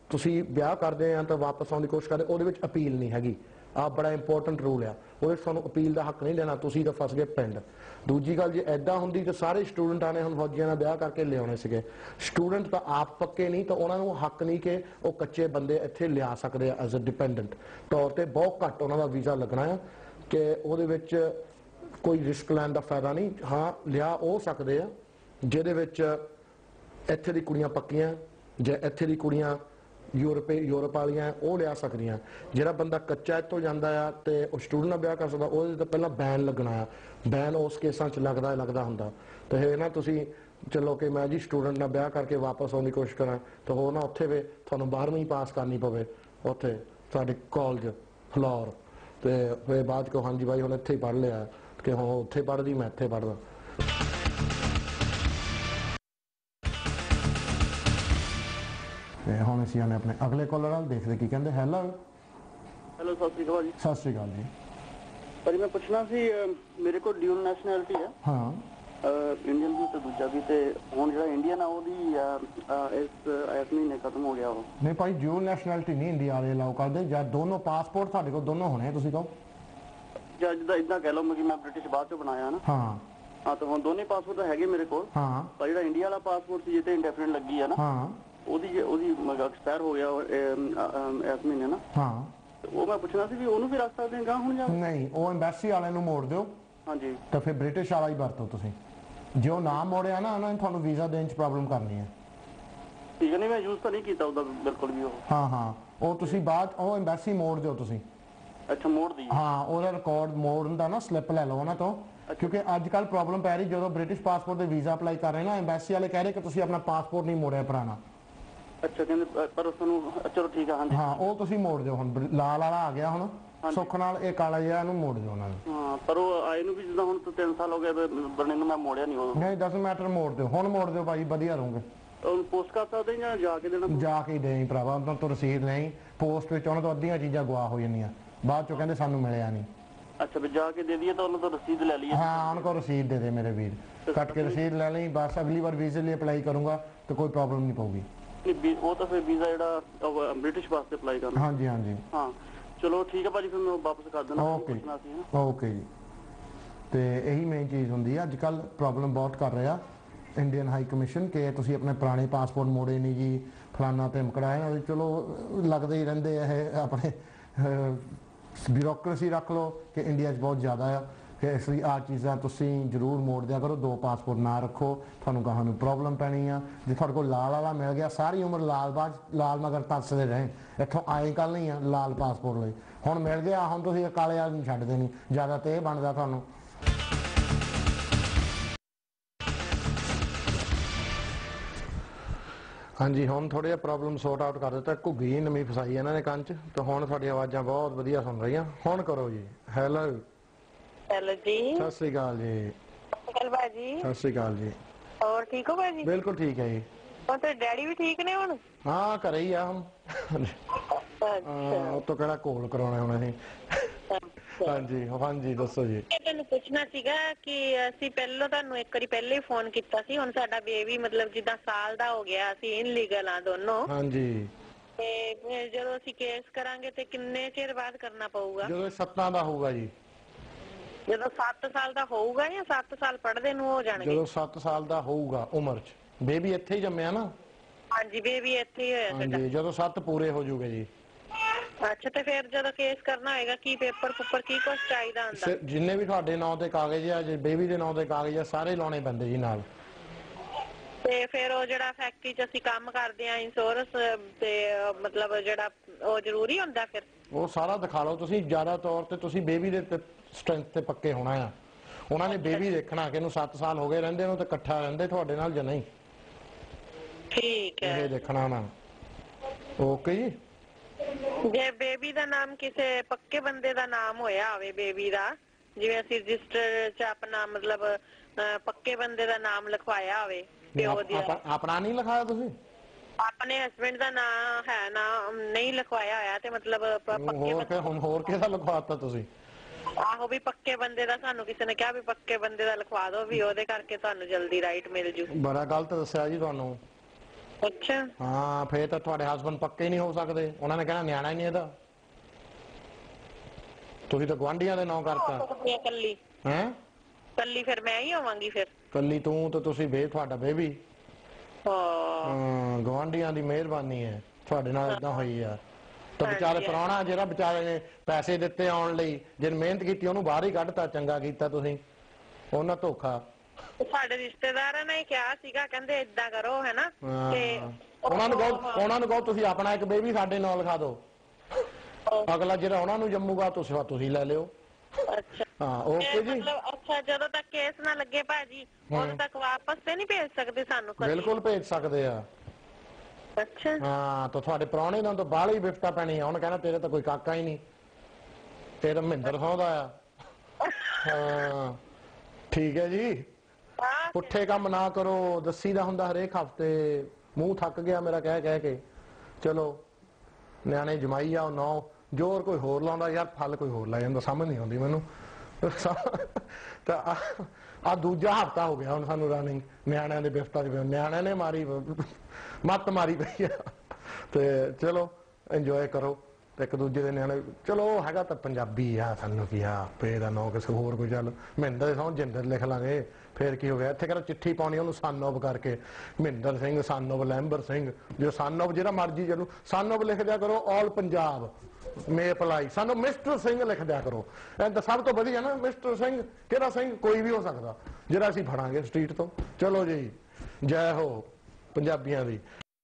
ਤੁਸੀਂ ਵਿਆਹ ਕਰਦੇ ਆ ਤਾਂ ਵਾਪਸ ਆਉਣ ਦੀ ਕੋਸ਼ਿਸ਼ ਕਰਦੇ, ਉਹਦੇ ਵਿੱਚ ਅਪੀਲ ਨਹੀਂ ਹੈਗੀ। ਆ ਬੜਾ ਇੰਪੋਰਟੈਂਟ ਰੂਲ ਆ, ਉਹਦੇ ਵਿੱਚ ਤੁਹਾਨੂੰ ਅਪੀਲ ਦਾ ਹੱਕ ਨਹੀਂ ਦੇਣਾ, ਤੁਸੀਂ ਤਾਂ ਫਸ ਗਏ ਪਿੰਡ। ਦੂਜੀ ਗੱਲ, ਜੇ ਐਦਾਂ ਹੁੰਦੀ ਤਾਂ ਸਾਰੇ ਸਟੂਡੈਂਟਾਂ ਨੇ ਹੁਣ ਫੌਜੀਆਂ ਨਾਲ ਵਿਆਹ ਕਰਕੇ ਲਿਆਉਣੇ ਸੀਗੇ। ਸਟੂਡੈਂਟ ਤਾਂ ਆਪ ਪੱਕੇ ਨਹੀਂ, ਤਾਂ ਉਹਨਾਂ ਨੂੰ ਹੱਕ ਨਹੀਂ ਕਿ ਉਹ ਕੱਚੇ ਬੰਦੇ ਇੱਥੇ ਲਿਆ ਸਕਦੇ ਆ ਐਜ਼ ਅ ਡਿਪੈਂਡੈਂਟ ਤੌਰ ਤੇ। ਬਹੁਤ ਘੱਟ ਉਹਨਾਂ ਦਾ ਵੀਜ਼ਾ ਲੱਗਣਾ ਆ, ਕਿ ਉਹਦੇ ਵਿੱਚ ਕੋਈ ਰਿਸਕ ਲੈਣ ਦਾ ਫਾਇਦਾ ਨਹੀਂ। ਹਾਂ, ਲਿਆ ਉਹ ਸਕਦੇ ਆ ਜਿਹਦੇ ਵਿੱਚ ਇੱਥੇ ਦੀ ਕੁੜੀਆਂ ਪੱਕੀਆਂ, ਜਾਂ ਇੱਥੇ ਦੀ ਕੁੜੀਆਂ ਯੂਰਪ ਵਾਲੀਆਂ, ਉਹ ਲਿਆ ਸਕਦੀਆਂ। ਜਿਹੜਾ ਬੰਦਾ ਕੱਚਾ ਇੱਥੋਂ ਜਾਂਦਾ ਆ ਤੇ ਉਹ ਸਟੂਡੈਂਟ ਨਾਲ ਵਿਆਹ ਕਰ ਸਕਦਾ, ਉਹਦੇ ਤਾਂ ਪਹਿਲਾਂ ਬੈਨ ਲੱਗਣਾ ਆ। ਬੈਨ ਉਸ ਕੇਸਾਂ 'ਚ ਲੱਗਦਾ ਹੁੰਦਾ। ਤੇ ਇਹ ਨਾ ਤੁਸੀਂ ਚਲੋ ਕਿ ਮੈਂ ਜੀ ਸਟੂਡੈਂਟ ਨਾਲ ਵਿਆਹ ਕਰਕੇ ਵਾਪਸ ਆਉਣ ਦੀ ਕੋਸ਼ਿਸ਼ ਕਰਾਂ, ਤਾਂ ਉਹ ਨਾ ਉੱਥੇ ਵੀ ਤੁਹਾਨੂੰ 12ਵੀਂ ਪਾਸ ਕਰਨੀ ਪਵੇ ਉੱਥੇ ਸਾਡੇ ਕਾਲਜ ਫਲੋਰ, ਤੇ ਫਿਰ ਬਾਅਦ ਕੋ ਹਾਂਜੀ ਬਾਈ ਹੁਣ ਇੱਥੇ ਹੀ ਪੜ੍ਹ ਲਿਆ ਕਿ ਹੁਣ ਉੱਥੇ ਪੜ੍ਹਦੀ, ਮੈਂ ਇੱਥੇ ਪੜ੍ਹਦਾ। ਤੇ ਹੁਣ ਅਸੀਂ ਆਨੇ ਆਪਣੇ ਅਗਲੇ ਕਾਲਰ ਨਾਲ, ਦੇਖਦੇ ਕੀ ਕਹਿੰਦੇ। ਹੈਲੋ ਹੈਲੋ, ਸਤਿ ਸ਼੍ਰੀ ਅਕਾਲ ਜੀ। ਸਤਿ ਸ਼੍ਰੀ ਅਕਾਲ ਜੀ। ਭਾਜੀ ਮੈਂ ਪੁੱਛਣਾ ਸੀ, ਮੇਰੇ ਕੋਲ ਡਿਊਲ ਨੈਸ਼ਨੈਲਿਟੀ ਹੈ। ਹਾਂ, ਇੰਡੀਅਨ ਵੀ ਤੇ ਦੂਜਾ ਵੀ, ਤੇ ਹੁਣ ਜਿਹੜਾ ਇੰਡੀਅਨ ਆ ਉਹਦੀ ਇਸ ਮਹੀਨੇ ਖਤਮ ਹੋ ਗਿਆ ਉਹ। ਨਹੀਂ ਭਾਈ, ਡਿਊਲ ਨੈਸ਼ਨੈਲਿਟੀ ਨਹੀਂ ਇੰਡੀਆ ਵਾਲੇ ਅਲਾਉ ਕਰਦੇ। ਜਾਂ ਦੋਨੋਂ ਪਾਸਪੋਰਟ ਤੁਹਾਡੇ ਕੋਲ ਦੋਨੋਂ ਹੋਣੇ, ਤੁਸੀਂ ਕਹੋ। ਜਾਂ ਜਿੱਦਾਂ ਇਦਾਂ ਕਹਿ ਲਓ ਕਿ ਮੈਂ ਬ੍ਰਿਟਿਸ਼ ਬਾਅਦ ਚੋਂ ਬਣਾਇਆ ਨਾ। ਹਾਂ ਤਾਂ ਹੁਣ ਦੋਨੇ ਪਾਸਪੋਰਟ ਤਾਂ ਹੈਗੇ ਮੇਰੇ ਕੋਲ। ਹਾਂ, ਪਰ ਜਿਹੜਾ ਇੰਡੀਆ ਵਾਲਾ ਪਾਸਪੋਰਟ ਸੀ ਜਿੱਤੇ ਇੰਡੈਫੀਨਿਟ ਲੱਗੀ ਆ ਨਾ, ਹਾਂ, ਉਹਦੀ ਐਕਸਪਾਇਰ ਹੋ ਗਿਆ ਇਸ ਮਹੀਨੇ ਨਾ। ਹਾਂ, ਉਹ ਮੈਂ ਪੁੱਛਣਾ ਸੀ ਵੀ ਉਹਨੂੰ ਵੀ ਰੱਖ ਸਕਦੇ ਹਾਂ ਹੁਣ ਜਾਂ ਨਹੀਂ? ਉਹ ਐਮਬੈਸੀ ਵਾਲਿਆਂ ਨੂੰ ਮੋੜ ਦਿਓ। ਹਾਂਜੀ, ਤਾਂ ਫਿਰ ਬ੍ਰਿਟਿਸ਼ ਵਾਲਾ ਹੀ ਵਰਤੋ ਤੁਸੀਂ। ਜੇ ਉਹ ਨਾ ਮੋੜਿਆ ਨਾ, ਉਹਨਾਂ ਨੇ ਤੁਹਾਨੂੰ ਵੀਜ਼ਾ ਦੇਣ 'ਚ ਪ੍ਰੋਬਲਮ ਕਰਨੀ ਹੈ। ਠੀਕ ਹੈ, ਨਹੀਂ ਮੈਂ ਯੂਜ਼ ਤਾਂ ਨਹੀਂ ਕੀਤਾ ਉਹਦਾ ਬਿਲਕੁਲ ਵੀ ਉਹ। ਹਾਂ, ਉਹ ਤੁਸੀਂ ਬਾਅਦ ਉਹ ਐਮਬੈਸੀ ਮੋੜ ਦਿਓ ਤੁਸੀਂ। ਅੱਛਾ, ਮੋੜ ਦੀ? ਹਾਂ, ਉਹਦਾ ਰਿਕਾਰਡ ਮੋੜਨ ਦਾ ਨਾ ਸਲਿੱਪ ਲੈ ਲਓ ਉਹਨਾਂ ਤੋਂ, ਕਿਉਂਕਿ ਅੱਜ ਕੱਲ ਪ੍ਰੋਬਲਮ ਪੈ ਰਹੀ, ਜਦੋਂ ਬ੍ਰਿਟਿਸ਼ ਪਾਸਪੋਰਟ ਦੇ ਵੀਜ਼ਾ ਅਪਲਾਈ ਕਰ ਰਹੇ ਨਾ, ਐਮਬੈਸੀ ਵਾਲੇ ਕਹਿ ਰਹੇ ਕਿ ਤੁਸੀਂ ਆਪਣਾ ਪਾਸਪੋਰਟ ਨਹੀਂ ਮੋੜਿਆ ਪੁਰਾਣਾ। ਅੱਛਾ, ਕਹਿੰਦੇ ਪਰ ਉਸਨੂੰ ਚਲੋ ਠੀਕ ਆ। ਹਾਂਜੀ, ਹਾਂ, ਉਹ ਤੁਸੀਂ ਮੋੜ ਦਿਓ। ਹੁਣ ਲਾਲ ਵਾਲਾ ਆ ਗਿਆ ਹੁਣ, ਸੁੱਖ ਨਾਲ ਇਹ ਕਾਲਾ ਜਿਹਾ ਇਹਨੂੰ ਮੋੜ ਦਿਓ ਉਹਨਾਂ ਨੂੰ। ਹਾਂ, ਪਰ ਉਹ ਆਏ ਨੂੰ ਵੀ ਜਿੱਦਾਂ ਹੁਣ 3 ਸਾਲ ਹੋ ਗਏ ਬਣੇ ਨੂੰ, ਮੈਂ ਮੋੜਿਆ ਨਹੀਂ ਉਹ। ਨਹੀਂ, 10 ਮੈਟਰ ਮੋੜ ਦਿਓ, ਹੁਣ ਮੋੜ ਦਿਓ ਭਾਈ, ਵਧੀਆ ਰਹੋਗੇ। ਉਹਨੂੰ ਪੋਸਟ ਕਰ ਸਕਦੇ ਜਾਂ ਜਾ ਕੇ ਦੇਣਾ? ਜਾ ਕੇ ਦੇਈ ਭਰਾਵਾ, ਉਹਨਾਂ ਤੋਂ ਰਸੀਦ ਨਹੀਂ। ਪੋਸਟ ਵਿੱਚ ਉਹਨਾਂ ਤੋਂ ਅੱਧੀਆਂ ਚੀਜ਼ਾਂ ਗਵਾ ਹੋ ਜਾਂਦੀਆਂ, ਬਾਅਦ ਚੋਂ ਕਹਿੰਦੇ ਸਾਨੂੰ ਮਿਲਿਆ ਨਹੀਂ। ਅੱਛਾ, ਵੀ ਜਾ ਕੇ ਦੇ ਦਈਏ ਤਾਂ ਉਹਨਾਂ ਤੋਂ ਰਸੀਦ ਲੈ ਲਈਏ? ਹਾਂ, ਉਹਨਾਂ ਕੋਲ ਰਸੀਦ ਦੇ ਦੇ ਮੇਰੇ ਵੀਰ, ਕੱਟ ਕੇ ਰਸੀਦ ਲੈ ਲਈ ਬਸ। ਅਗਲੀ ਵਾਰ ਵੀਜ਼ੇ ਲਈ ਅਪਲਾਈ ਕਰੂੰਗਾ ਤਾਂ ਕੋਈ ਪ੍ਰੋਬਲਮ ਨਹੀਂ ਪਊਗੀ। ਉਹ ਤਾਂ ਫਿਰ ਵੀਜ਼ਾ ਜਿਹੜਾ ਬ੍ਰਿਟਿਸ਼ ਵਾਸਤੇ ਅਪਲਾਈ ਕਰਨਾ। ਹਾਂਜੀ ਹਾਂਜੀ, ਹਾਂ, ਚਲੋ ਠੀਕ ਹੈ ਭਾਜੀ, ਫਿਰ ਮੈਂ ਵਾਪਸ ਕਰ ਦੇਣਾ। ਓਕੇ ਜੀ। ਤੇ ਇਹੀ ਮੇਨ ਚੀਜ਼ ਹੁੰਦੀ ਹੈ। ਅੱਜ ਕੱਲ ਪ੍ਰੋਬਲਮ ਬਹੁਤ ਕਰ ਰਿਹਾ ਇੰਡੀਅਨ ਹਾਈ ਕਮਿਸ਼ਨ ਕਿ ਤੁਸੀਂ ਆਪਣੇ ਪੁਰਾਣੇ ਪਾਸਪੋਰਟ ਮੋੜੇ ਨਹੀਂ ਜੀ, ਫਲਾਨਾ ਧਮਕੜਾ ਹੈ। ਚਲੋ ਲੱਗਦੇ ਹੀ ਰਹਿੰਦੇ ਇਹ ਆਪਣੇ ਬਿਊਰੋਕਰੇਸੀ ਰੱਖ ਲਓ ਕਿ ਇੰਡੀਆ 'ਚ ਬਹੁਤ ਜ਼ਿਆਦਾ ਆ, ਕਿ ਇਸ ਲਈ ਆਹ ਚੀਜ਼ਾਂ ਤੁਸੀਂ ਜ਼ਰੂਰ ਮੋੜ ਦਿਆ ਕਰੋ। 2 ਪਾਸਪੋਰਟ ਨਾ ਰੱਖੋ, ਤੁਹਾਨੂੰ ਕਹਾਂ ਨੂੰ ਪ੍ਰੋਬਲਮ ਪੈਣੀ ਆ। ਜੇ ਤੁਹਾਡੇ ਕੋਲ ਲਾਲ ਵਾਲਾ ਮਿਲ ਗਿਆ, ਸਾਰੀ ਉਮਰ ਲਾਲ ਮਗਰ ਤਰਸਦੇ ਰਹੇ, ਇੱਥੋਂ ਆਏ ਕੱਲ ਨਹੀਂ ਆ ਲਾਲ ਪਾਸਪੋਰਟ ਲਈ। ਹੁਣ ਮਿਲ ਗਿਆ, ਹੁਣ ਤੁਸੀਂ ਕਾਲੇ ਵਾਲੇ ਨੂੰ ਛੱਡਦੇ ਨਹੀਂ, ਜ਼ਿਆਦਾ ਤੇ ਇਹ ਬਣਦਾ ਤੁਹਾਨੂੰ। ਹਾਂਜੀ, ਹੁਣ ਥੋੜ੍ਹਾ ਜਿਹਾ ਪ੍ਰੋਬਲਮ ਸੌਟ ਆਊਟ ਕਰ ਦਿੱਤਾ। ਘੁੱਗੀ ਨਵੀਂ ਫਸਾਈ ਇਹਨਾਂ ਨੇ ਕੰਨ 'ਚ, ਤਾਂ ਹੁਣ ਤੁਹਾਡੀਆਂ ਆਵਾਜ਼ਾਂ ਬਹੁਤ ਵਧੀਆ ਸੁਣ ਰਹੀਆਂ। ਹੁਣ ਕਰੋ ਜੀ। ਹੈਲੋ ਹੈਲੋ ਜੀ, ਸਤਿ ਸ਼੍ਰੀ ਅਕਾਲ ਜੀ। ਭਾਜੀ ਸਤਿ ਸ਼੍ਰੀ ਅਕਾਲ ਜੀ। ਹੋਰ ਠੀਕ ਹੋ ਭਾਜੀ? ਬਿਲਕੁਲ ਠੀਕ ਹੈ ਜੀ। ਉਹ ਤੇ ਡੈਡੀ ਵੀ ਠੀਕ ਨੇ ਹੁਣ? ਹਾਂ, ਘਰੇ ਹੀ ਆ ਹੁਣ। ਉਹ ਤੋਂ ਕਿਹੜਾ ਕੋਲ ਕਰਾਉਣਾ ਹੁਣ ਅਸੀਂ। ਹਾਂਜੀ ਹਾਂਜੀ, ਦੱਸੋ ਜੀ। ਤੁਹਾਨੂੰ ਪੁੱਛਣਾ ਸੀਗਾ ਕਿ ਅਸੀਂ ਪਹਿਲਾਂ ਤੁਹਾਨੂੰ ਇੱਕ ਵਾਰੀ ਪਹਿਲੇ ਹੀ ਫੋਨ ਕੀਤਾ ਸੀ। ਹੁਣ ਸਾਡਾ ਬੇਬੀ ਮਤਲਬ ਜਿੱਦਾਂ ਸਾਲ ਦਾ ਹੋ ਗਿਆ, ਅਸੀਂ ਇਨਲੀਗਲ ਆ ਦੋਨੋਂ। ਹਾਂਜੀ, ਤੇ ਜਦੋਂ ਅਸੀਂ ਕੇਸ ਕਰਾਂਗੇ ਤੇ ਕਿੰਨੇ ਚਿਰ ਬਾਅਦ ਕਰਨਾ ਪਊਗਾ? ਜਦੋਂ 7 ਦਾ ਹੋਊਗਾ ਜੀ। ਜਦੋਂ 7 ਸਾਲ ਦਾ ਹੋਊਗਾ ਜਾਂ 7 ਸਾਲ ਪੜ੍ਹਦੇ ਨੂੰ ਹੋ ਜਾਣਗੇ? ਜਦੋਂ 7 ਸਾਲ ਦਾ ਹੋਊਗਾ ਉਮਰ 'ਚ। ਬੇਬੀ ਇੱਥੇ ਹੀ ਜੰਮਿਆ ਨਾ? ਹਾਂਜੀ, ਬੇਬੀ ਇੱਥੇ ਹੀ ਹੋਇਆ ਸਾਡਾ। ਹਾਂਜੀ, ਜਦੋਂ 7 ਪੂਰੇ ਹੋ ਜੂਗੇ ਜੀ। ਅੱਛਾ, ਤੇ ਫਿਰ ਜਦੋਂ ਕੇਸ ਕਰਨਾ ਹੋਏਗਾ ਕੀ ਪੇਪਰ ਪੁੱਪਰ ਕੀ ਕੁਛ ਚਾਹੀਦਾ ਹੁੰਦਾ? ਜਿੰਨੇ ਵੀ ਤੁਹਾਡੇ ਨਾਂ ਤੇ ਕਾਗਜ਼ ਆ, ਜੇ ਬੇਬੀ ਦੇ ਨਾਂ ਤੇ ਕਾਗਜ਼ ਆ, ਸਾਰੇ ਲਾਉਣੇ ਪੈਂਦੇ ਜੀ ਨਾਲ। ਤੇ ਫਿਰ ਉਹ ਜਿਹੜਾ ਫੈਕਟਰੀ 'ਚ ਅਸੀਂ ਕੰਮ ਕਰਦੇ ਆ, ਇੰਸ਼ੋਰੈਂਸ ਤੇ ਮਤਲਬ ਜਿਹੜਾ ਉਹ ਜ਼ਰੂਰੀ ਹੁੰਦਾ ਫਿਰ? ਉਹ ਸਾਰਾ ਦਿਖਾ ਲਓ ਤੁਸੀਂ। ਜ਼ਿਆਦਾ ਤੌਰ ਤੇ ਤੁਸੀਂ ਬੇਬੀ ਦੇ ਸਟਰੈਂਥ ਤੇ ਪੱਕੇ ਹੋਣਾ ਆ। ਉਹਨਾਂ ਨੇ ਬੇਬੀ ਦੇਖਣਾ ਕਿ ਇਹਨੂੰ 7 ਸਾਲ ਹੋ ਗਏ ਰਹਿੰਦੇ ਨੂੰ, ਤੇ ਇਕੱਠਾ ਰਹਿੰਦੇ ਤੁਹਾਡੇ ਨਾਲ ਜਾਂ ਨਹੀਂ। ਠੀਕ ਹੈ, ਇਹ ਦੇਖਣਾ ਨਾ। ਓਕੇ ਜੀ। ਜੇ ਬੇਬੀ ਦਾ ਨਾਮ ਕਿਸੇ ਪੱਕੇ ਬੰਦੇ ਦਾ ਨਾਮ ਹੋਇਆ ਹੋਵੇ, ਬੇਬੀ ਦਾ, ਜਿਵੇਂ ਅਸੀਂ ਰਜਿਸਟਰ 'ਚ ਆਪਣਾ ਮਤਲਬ ਪੱਕੇ ਬੰਦੇ ਦਾ ਨਾਮ ਲਿਖਵਾਇਆ ਹੋਵੇ, ਪਿਓ ਦੀ। ਆਪਣਾ ਨਹੀਂ ਲਿਖਾਇਆ ਤੁਸੀਂ? ਆਪਣੇ ਹਸਬੈਂਡ ਦਾ ਨਾਮ ਹੈ ਨਾ ਨਹੀਂ ਲਿਖਵਾਇਆ ਹੋਇਆ ਤੇ ਮਤਲਬ ਹੁਣ ਹੋਰ ਕਿਹਦਾ ਲਿਖਵਾਤਾ ਤੁਸੀਂ? ਆਹੋ, ਵੀ ਪੱਕੇ ਬੰਦੇ ਦਾ ਸਾਨੂੰ ਕਿਸੇ ਨੇ ਕਿਹਾ ਵੀ ਪੱਕੇ ਬੰਦੇ ਦਾ ਲਿਖਵਾ ਦਿਓ, ਵੀ ਉਹਦੇ ਕਰਕੇ ਤੁਹਾਨੂੰ ਜਲਦੀ ਰਾਈਟ ਮਿਲ ਜੂ। ਬੜਾ ਗਲਤ ਦੱਸਿਆ ਜੀ ਤੁਹਾਨੂੰ। ਅੱਛਾ ਹਾਂ ਫੇਰ ਤਾਂ ਤੁਹਾਡੇ ਹਸਬੰਡ ਪੱਕੇ ਨਹੀਂ ਹੋ ਸਕਦੇ, ਉਹਨਾਂ ਨੇ ਕਹਿਣਾ ਨਿਆਣਾ ਹੀ ਨਹੀਂ ਇਹਦਾ। ਤੁਸੀਂ ਤਾਂ ਗੁਆਂਢੀਆਂ ਦੇ ਨਾਂ ਕਰਤਾ। ਕੱਲੀ ਹੈ ਕੱਲੀ ਫਿਰ ਮੈਂ ਹੀ ਆਵਾਂਗੀ ਫਿਰ। ਕੱਲੀ ਤੂੰ ਤੇ ਤੁਸੀਂ ਤੁਹਾਡਾ ਬੇਬੀ। ਹਾਂ ਗੁਆਂਢੀਆਂ ਦੀ ਮਿਹਰਬਾਨੀ ਹੈ ਤੁਹਾਡੇ ਨਾਲ ਇਦਾਂ ਹੋਈ ਆ। ਤਾਂ ਵਿਚਾਰੇ ਪ੍ਰਾਹੁਣਾ ਜਿਹੜਾ ਵਿਚਾਰੇ ਨੇ ਪੈਸੇ ਦਿੱਤੇ ਆਉਣ ਲਈ, ਜਿਹਨੇ ਮਿਹਨਤ ਕੀਤੀ ਉਹਨੂੰ ਬਾਹਰ ਹੀ ਕੱਢਤਾ। ਚੰਗਾ ਕੀਤਾ ਤੁਸੀਂ, ਉਹਨਾਂ ਧੋਖਾ। ਸਾਡੇ ਰਿਸ਼ਤੇਦਾਰਾਂ ਨੇ ਕਿਹਾ ਸੀਗਾ, ਕਹਿੰਦੇ ਏਦਾਂ ਕਰੋ ਹੈ ਨਾ, ਤੇ ਉਹਨਾਂ ਨੂੰ ਕਹੋ ਤੁਸੀਂ ਆਪਣਾ ਇੱਕ ਬੇਬੀ ਸਾਡੇ ਨਾਲ ਲਿਖਾ ਦਿਓ। ਅਗਲਾ ਜਿਹੜਾ ਉਹਨਾਂ ਨੂੰ ਜੰਮੂਗਾ ਤੁਸੀਂ ਲੈ ਲਿਓ। ਅੱਛਾ ਹਾਂ ਓਕੇ ਜੀ। ਅੱਛਾ ਜਦੋਂ ਤੱਕ ਕੇਸ ਨਾ ਲੱਗੇ ਭਾਜੀ ਉਦੋਂ ਤੱਕ ਵਾਪਸ ਤੇ ਨਹੀਂ ਭੇਜ ਸਕਦੇ ਸਾਨੂੰ? ਬਿਲਕੁਲ ਭੇਜ ਸਕਦੇ ਆ। ਅੱਛਾ ਹਾਂ ਤਾਂ ਤੁਹਾਡੇ ਪ੍ਰਾਹੁਣੇ ਨਾਲ ਤਾਂ ਬਾਹਲੀ ਹੀ ਵਿਫਤਾ ਪੈਣੀ ਆ। ਉਹਨੇ ਕਹਿਣਾ ਤੇਰੇ ਤਾਂ ਕੋਈ ਕਾਕਾ ਹੀ ਨਹੀਂ, ਤੇਰਾ ਮਹਿੰਦਰ ਸੌਂਦਾ ਆ। ਹਾਂ ਠੀਕ ਹੈ ਜੀ। ਪੁੱਠੇ ਕੰਮ ਨਾ ਕਰੋ, ਦੱਸੀ ਦਾ ਹੁੰਦਾ ਹਰੇਕ ਹਫਤੇ। ਮੂੰਹ ਥੱਕ ਗਿਆ ਮੇਰਾ ਕਹਿ ਕੇ। ਚਲੋ ਨਿਆਣੇ ਜਮਾਈ ਆ, 9 ਜ਼ੋਰ ਕੋਈ ਹੋਰ ਲਾਉਂਦਾ ਯਾਰ, ਫਲ ਕੋਈ ਹੋਰ ਲੈ ਜਾਂਦਾ, ਸਮਝ ਨਹੀਂ ਆਉਂਦੀ ਮੈਨੂੰ। ਤਾਂ ਆ ਦੂਜਾ ਹਫਤਾ ਹੋ ਗਿਆ ਹੁਣ ਸਾਨੂੰ ਰਨਿੰਗ ਨਿਆਣਿਆਂ ਦੇ ਬਿਫਤਾ ਚ। ਨਿਆਣਿਆਂ ਨੇ ਮਾਰੀ ਮੱਤ ਮਾਰੀ ਪਈ ਆ। ਤੇ ਚਲੋ ਇੰਜੋਏ ਕਰੋ ਤੇ ਇੱਕ ਦੂਜੇ ਦੇ ਨਿਆਣੇ। ਚਲੋ ਹੈਗਾ ਤਾਂ ਪੰਜਾਬੀ ਆ, ਸਾਨੂੰ ਕੀ ਆ ਪੇ ਦਾ ਨਾਂ ਕਿਸੇ ਹੋਰ ਕੋਈ। ਚੱਲ ਮਹਿੰਦਰ ਸੌਂ ਜਿੰਦਰ ਲਿਖ ਲਾਂਗੇ, ਫੇਰ ਕੀ ਹੋ ਗਿਆ। ਇੱਥੇ ਕਹਿੰਦਾ ਚਿੱਠੀ ਪਾਉਣੀ ਉਹਨੂੰ ਸਨ ਆਫ ਕਰਕੇ, ਮਹਿੰਦਰ ਸਿੰਘ ਸਨ ਆਫ ਲੈਂਬਰ ਸਿੰਘ। ਜੋ ਸਨ ਆਫ ਜਿਹੜਾ ਮਰਜੀ ਚਲੋ ਸਨ ਆਫ ਲਿਖ ਦਿਆ ਕਰੋ। ਆਲ ਪੰਜਾਬ ਮੇ ਅਪਲਾਈ। ਸਾਨੂੰ ਮਿਸਟਰ ਸਿੰਘ ਲਿਖ ਦਿਆ ਕਰੋ। ਇਹ ਸਭ ਤੋਂ ਵਧੀਆ ਨਾ ਮਿਸਟਰ ਸਿੰਘ। ਕਿਹੜਾ ਸਿੰਘ? ਕੋਈ ਵੀ ਹੋ ਸਕਦਾ ਜਿਹੜਾ ਅਸੀਂ ਫੜਾਂਗੇ ਸਟਰੀਟ ਤੋਂ। ਚਲੋ ਜੀ ਜੈ ਹੋ ਪੰਜਾਬੀਆਂ ਦੀ।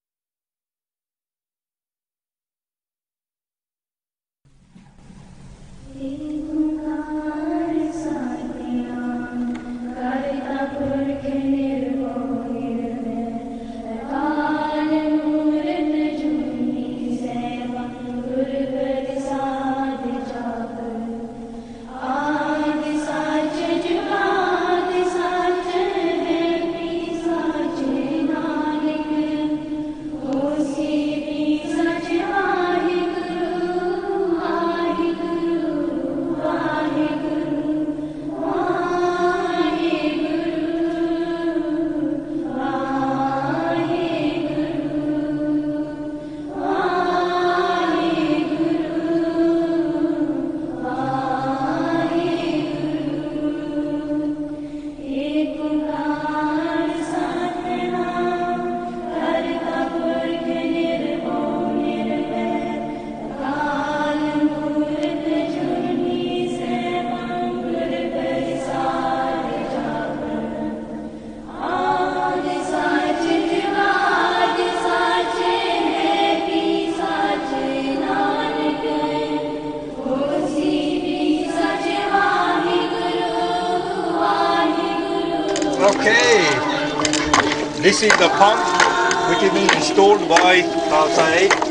Okay, this is the pump which has been installed by Khalsa Aid,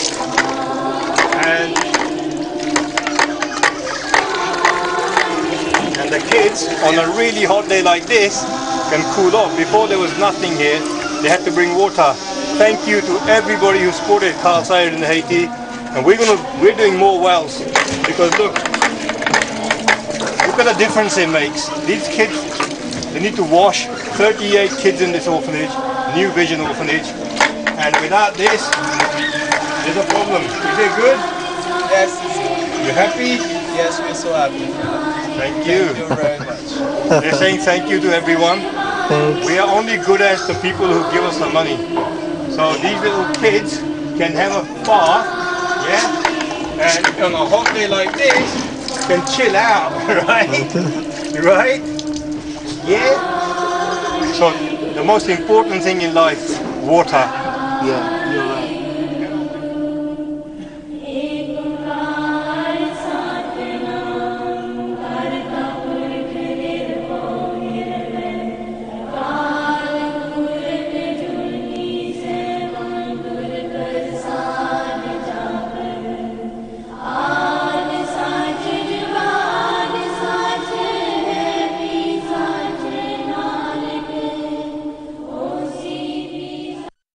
and the kids on a really hot day like this can cool off. Before there was nothing here, they had to bring water. Thank you to everybody who supported Khalsa Aid in Haiti, and we're doing more wells because look at the difference it makes. These kids, they need to wash. 38 kids in this orphanage, New Vision orphanage, and without this, there's a problem. Is it good? Yes, it's good. You happy? Yes, we're so happy. Thank you. Thank you very much. They're saying thank you to everyone. Thanks. We are only good as the people who give us the money. So these little kids can have a bath, yeah, and on a hot day like this, can chill out, right? Right? Yeah? So the most important thing in life, water. Yeah, you're right.